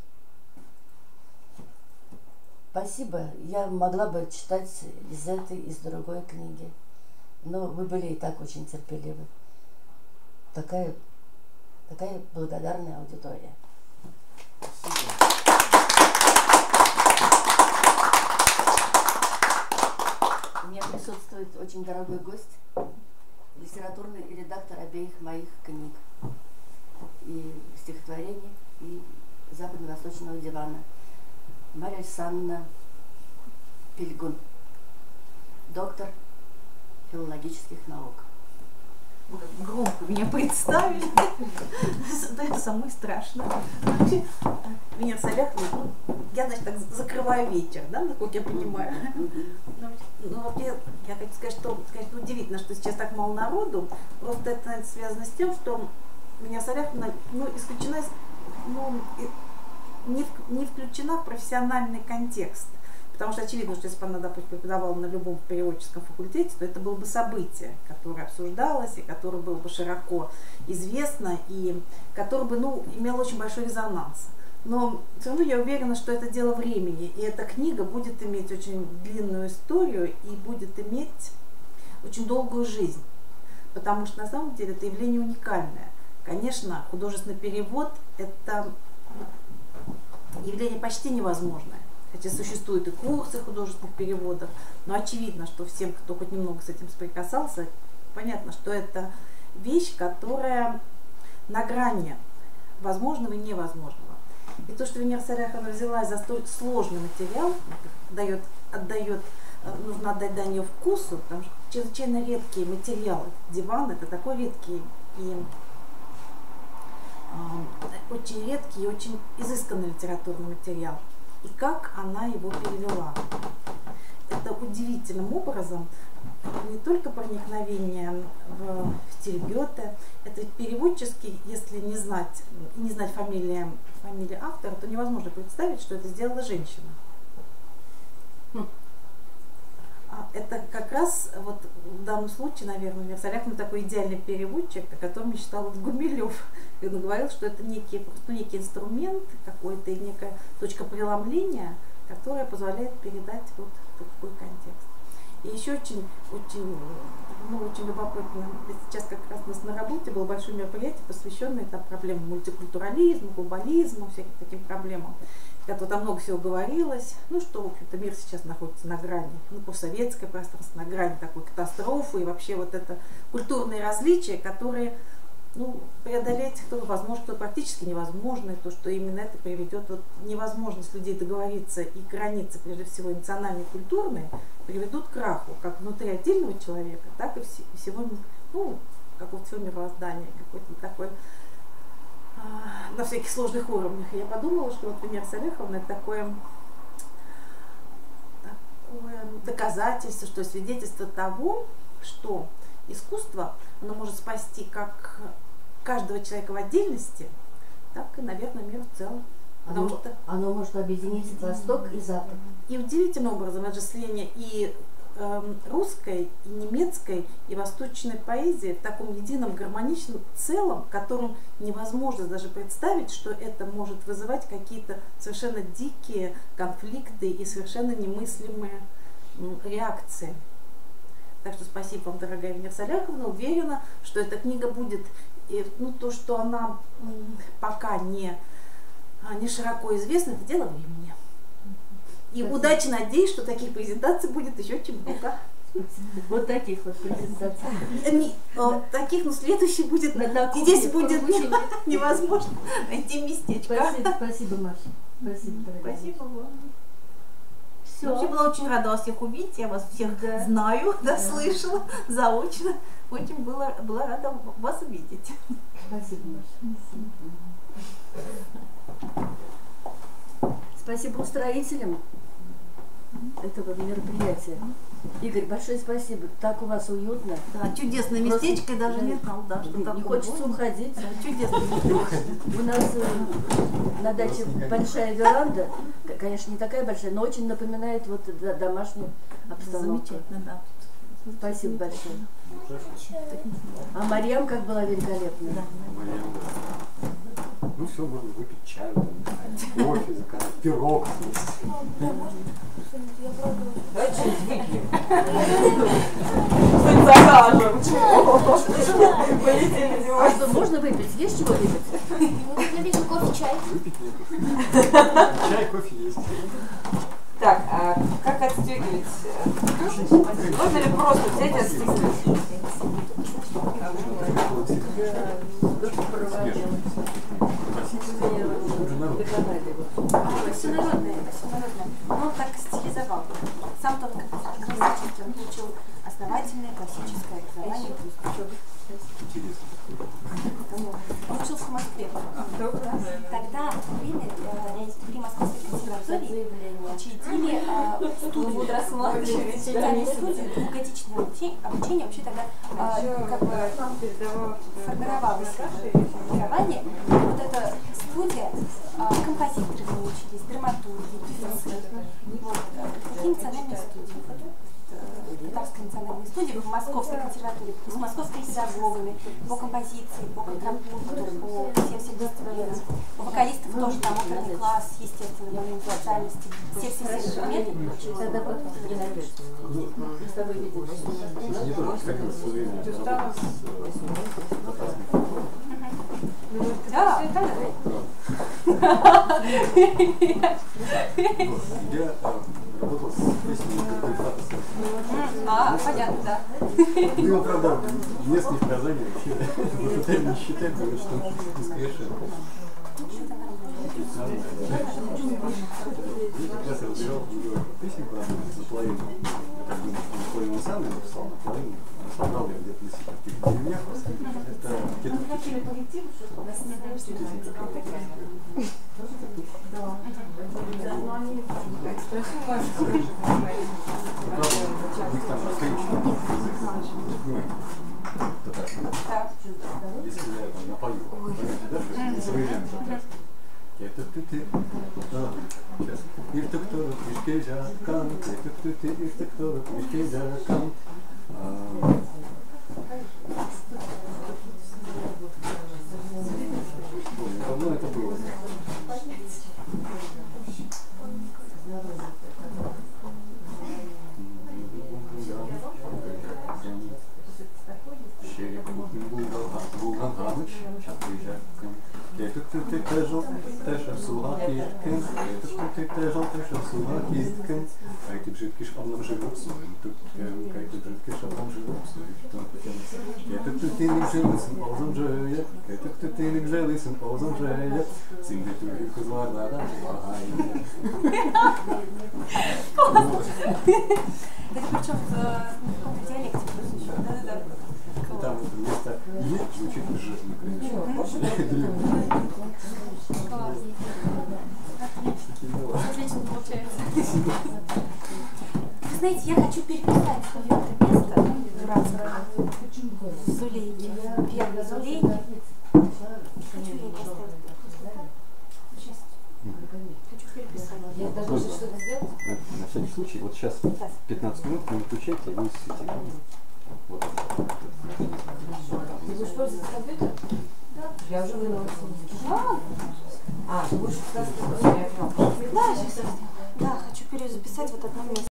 Спасибо. Я могла бы читать из этой, из другой книги. Но вы были и так очень терпеливы. Такая, такая благодарная аудитория. Спасибо. У меня присутствует очень дорогой гость, литературный редактор обеих моих книг, и стихотворений, и западно-восточного дивана, Марья Александровна Пильгун, доктор филологических наук. Громко меня представили. Да, это самое страшное. Меня Саляхова, я, значит, так закрываю вечер, да, как я понимаю. Ну, вообще, я хочу сказать, что сказать, удивительно, что сейчас так мало народу. Просто это, наверное, связано с тем, что меня Саляхова, ну, исключена, ну, не, не включена в профессиональный контекст. Потому что очевидно, что если бы она, допустим, преподавала на любом переводческом факультете, то это было бы событие, которое обсуждалось, и которое было бы широко известно, и которое бы, ну, имело очень большой резонанс. Но все равно я уверена, что это дело времени, и эта книга будет иметь очень длинную историю и будет иметь очень долгую жизнь. Потому что на самом деле это явление уникальное. Конечно, художественный перевод – это явление почти невозможное. Хотя существуют и курсы художественных переводов, но очевидно, что всем, кто хоть немного с этим соприкасался, понятно, что это вещь, которая на грани возможного и невозможного. И то, что Венера Саляхова взялась за столь сложный материал, дает, отдает, нужно отдать дань вкусу, потому что чрезвычайно редкие материалы. Диван – это такой редкий и э, очень редкий и очень изысканный литературный материал. И как она его перевела. Это удивительным образом не только проникновение в стиль Гёте, это переводчески, если не знать, не знать фамилии, фамилии автора, то невозможно представить, что это сделала женщина. Это как раз вот в данном случае, наверное, Саляхова такой идеальный переводчик, о котором мечтал вот Гумилев. И он говорил, что это некий, просто некий инструмент, какой-то некая точка преломления, которая позволяет передать вот такой контекст. И еще очень, очень, ну, очень любопытно, сейчас как раз у нас на работе было большое мероприятие, посвященное там, проблемам мультикультурализма, глобализма, всяким таким проблемам. Там много всего говорилось, ну что, в общем-то, мир сейчас находится на грани, ну, постсоветское пространство, на грани такой катастрофы, и вообще вот это культурные различия, которые ну, преодолеть, кто возможно, кто практически невозможно, и то, что именно это приведет, вот невозможность людей договориться и границы, прежде всего эмоциональные, культурные, приведут к краху, как внутри отдельного человека, так и вс- всего, ну, какого-то всего мироздания, какой-то такой, а, на всяких сложных уровнях. И я подумала, что вот Венера Салиховна это такое, такое доказательство, что свидетельство того, что искусство, оно может спасти как каждого человека в отдельности, так и, наверное, мир в целом. Потому Оно, что оно может объединить Восток и Запад. и удивительным образом это же слияние и э, русской, и немецкой, и восточной поэзии в таком едином гармоничном целом, которым невозможно даже представить, что это может вызывать какие-то совершенно дикие конфликты и совершенно немыслимые м, реакции. Так что спасибо вам, дорогая Венера Салиховна. Уверена, что эта книга будет, и, ну, то, что она м, пока не, не широко известна, это дело времени. И Спасибо. удачи, надеюсь, что таких презентаций будет еще очень много. Вот таких вот презентаций. Не, э, таких, но следующий будет, На- на и здесь кухне будет поручили. невозможно найти местечко. Спасибо, спасибо, Маша. Спасибо, дорогая. Спасибо вам. Все. Вообще была очень рада вас всех увидеть, я вас всех Да. знаю, да, слышала заочно. Очень была, была рада вас увидеть. Спасибо, Маша. Спасибо устроителям этого мероприятия. Игорь, большое спасибо. Так у вас уютно. Да, чудесное Просто- местечко, я даже да. не знала, да, что Не, такое не хочется будет. уходить. Да, чудесное местечко. У нас э, на даче большая веранда, к- конечно, не такая большая, но очень напоминает вот д- домашнюю обстановку. Замечательно, да. Спасибо большое. А Марьям как была великолепна. Ну все, можно выпить чаю, там, не знаю, кофе заказать, пирог съесть. Давай что-нибудь выпьем. Что-нибудь закажем. Полетели А зимой. что, можно выпить? Есть чего выпить? Я вижу кофе, чай. Выпить нету. Чай, кофе есть. Так, а как отстегивать? Можно ли просто взять и отстегивать? Все народное, все народное. Но он так стилизовал. Сам тот классический, он получил основательное классическое образование. Интересно. Он учился в Москве. Тогда в то время э, при Московской консерватории учредили э, студию, специальную студию, двухгодичное обучение, обучение вообще тогда э, как бы формировалось образование. Вот эта студия, э, композиторы в ней учились, драматурги, певцы. Вот, э, такие национальные студии. Татарской национальной студии в Московской консерватории с московскими педагогами по композиции, по контрапункту, по всем всем дисциплинам. У вокалистов тоже там оперный класс, естественно, по специальности, все все все предметы. Тогда потом мы с тобой виделись. Не только, как в свое время работал с э, татарским. Да, Вот. Я э, работал с песней «Какой фатос». а, понятно, да. Ну, его, правда, местные сказания вообще вот не считают, говорят, что несковершенно. Я как раз разбирал его песню, правда, наполовину. Я как бы наполовину он сам написал, наполовину собрал я где-то на каких-то деревнях. Это где-то у них там раскрепощенный язык, татарский. Если я там напою, понимаете, да, что это не современный татарский. Это ты ты, сейчас. Ирту кто мешке жакан, ирту кто ты, ирту кто мешке жакан. Давно это было. Шерик Булганыч, сейчас приезжает. ты тежал, тежал сулакиткин, ты тежал, тежал сулакиткин, какие бжидкиш обнам живопсуем, тут какие бжидкиш обнам живопсуем, это ты не гжелисен озом жея, это ты не гжелисен озом жея, симды ты их зварда да лагай. Это причем в каком-то диалекте просто еще. Да-да-да. Там вместо «е» звучит «ж», например. Класс. Отлично получается. Вы знаете, я хочу переписать свое это место дурацкое. Зулейки. Первые Зулейки. Хочу я это оставить. Сейчас. Хочу переписать. Я даже что-то сделать? На всякий случай, вот сейчас пятнадцать минут, не выключайте, вы сидите. Вот. Ты будешь пользоваться компьютером? Да. Я уже вынула. А, ты будешь пытаться? Да, сейчас. Да, хочу перезаписать вот одно место.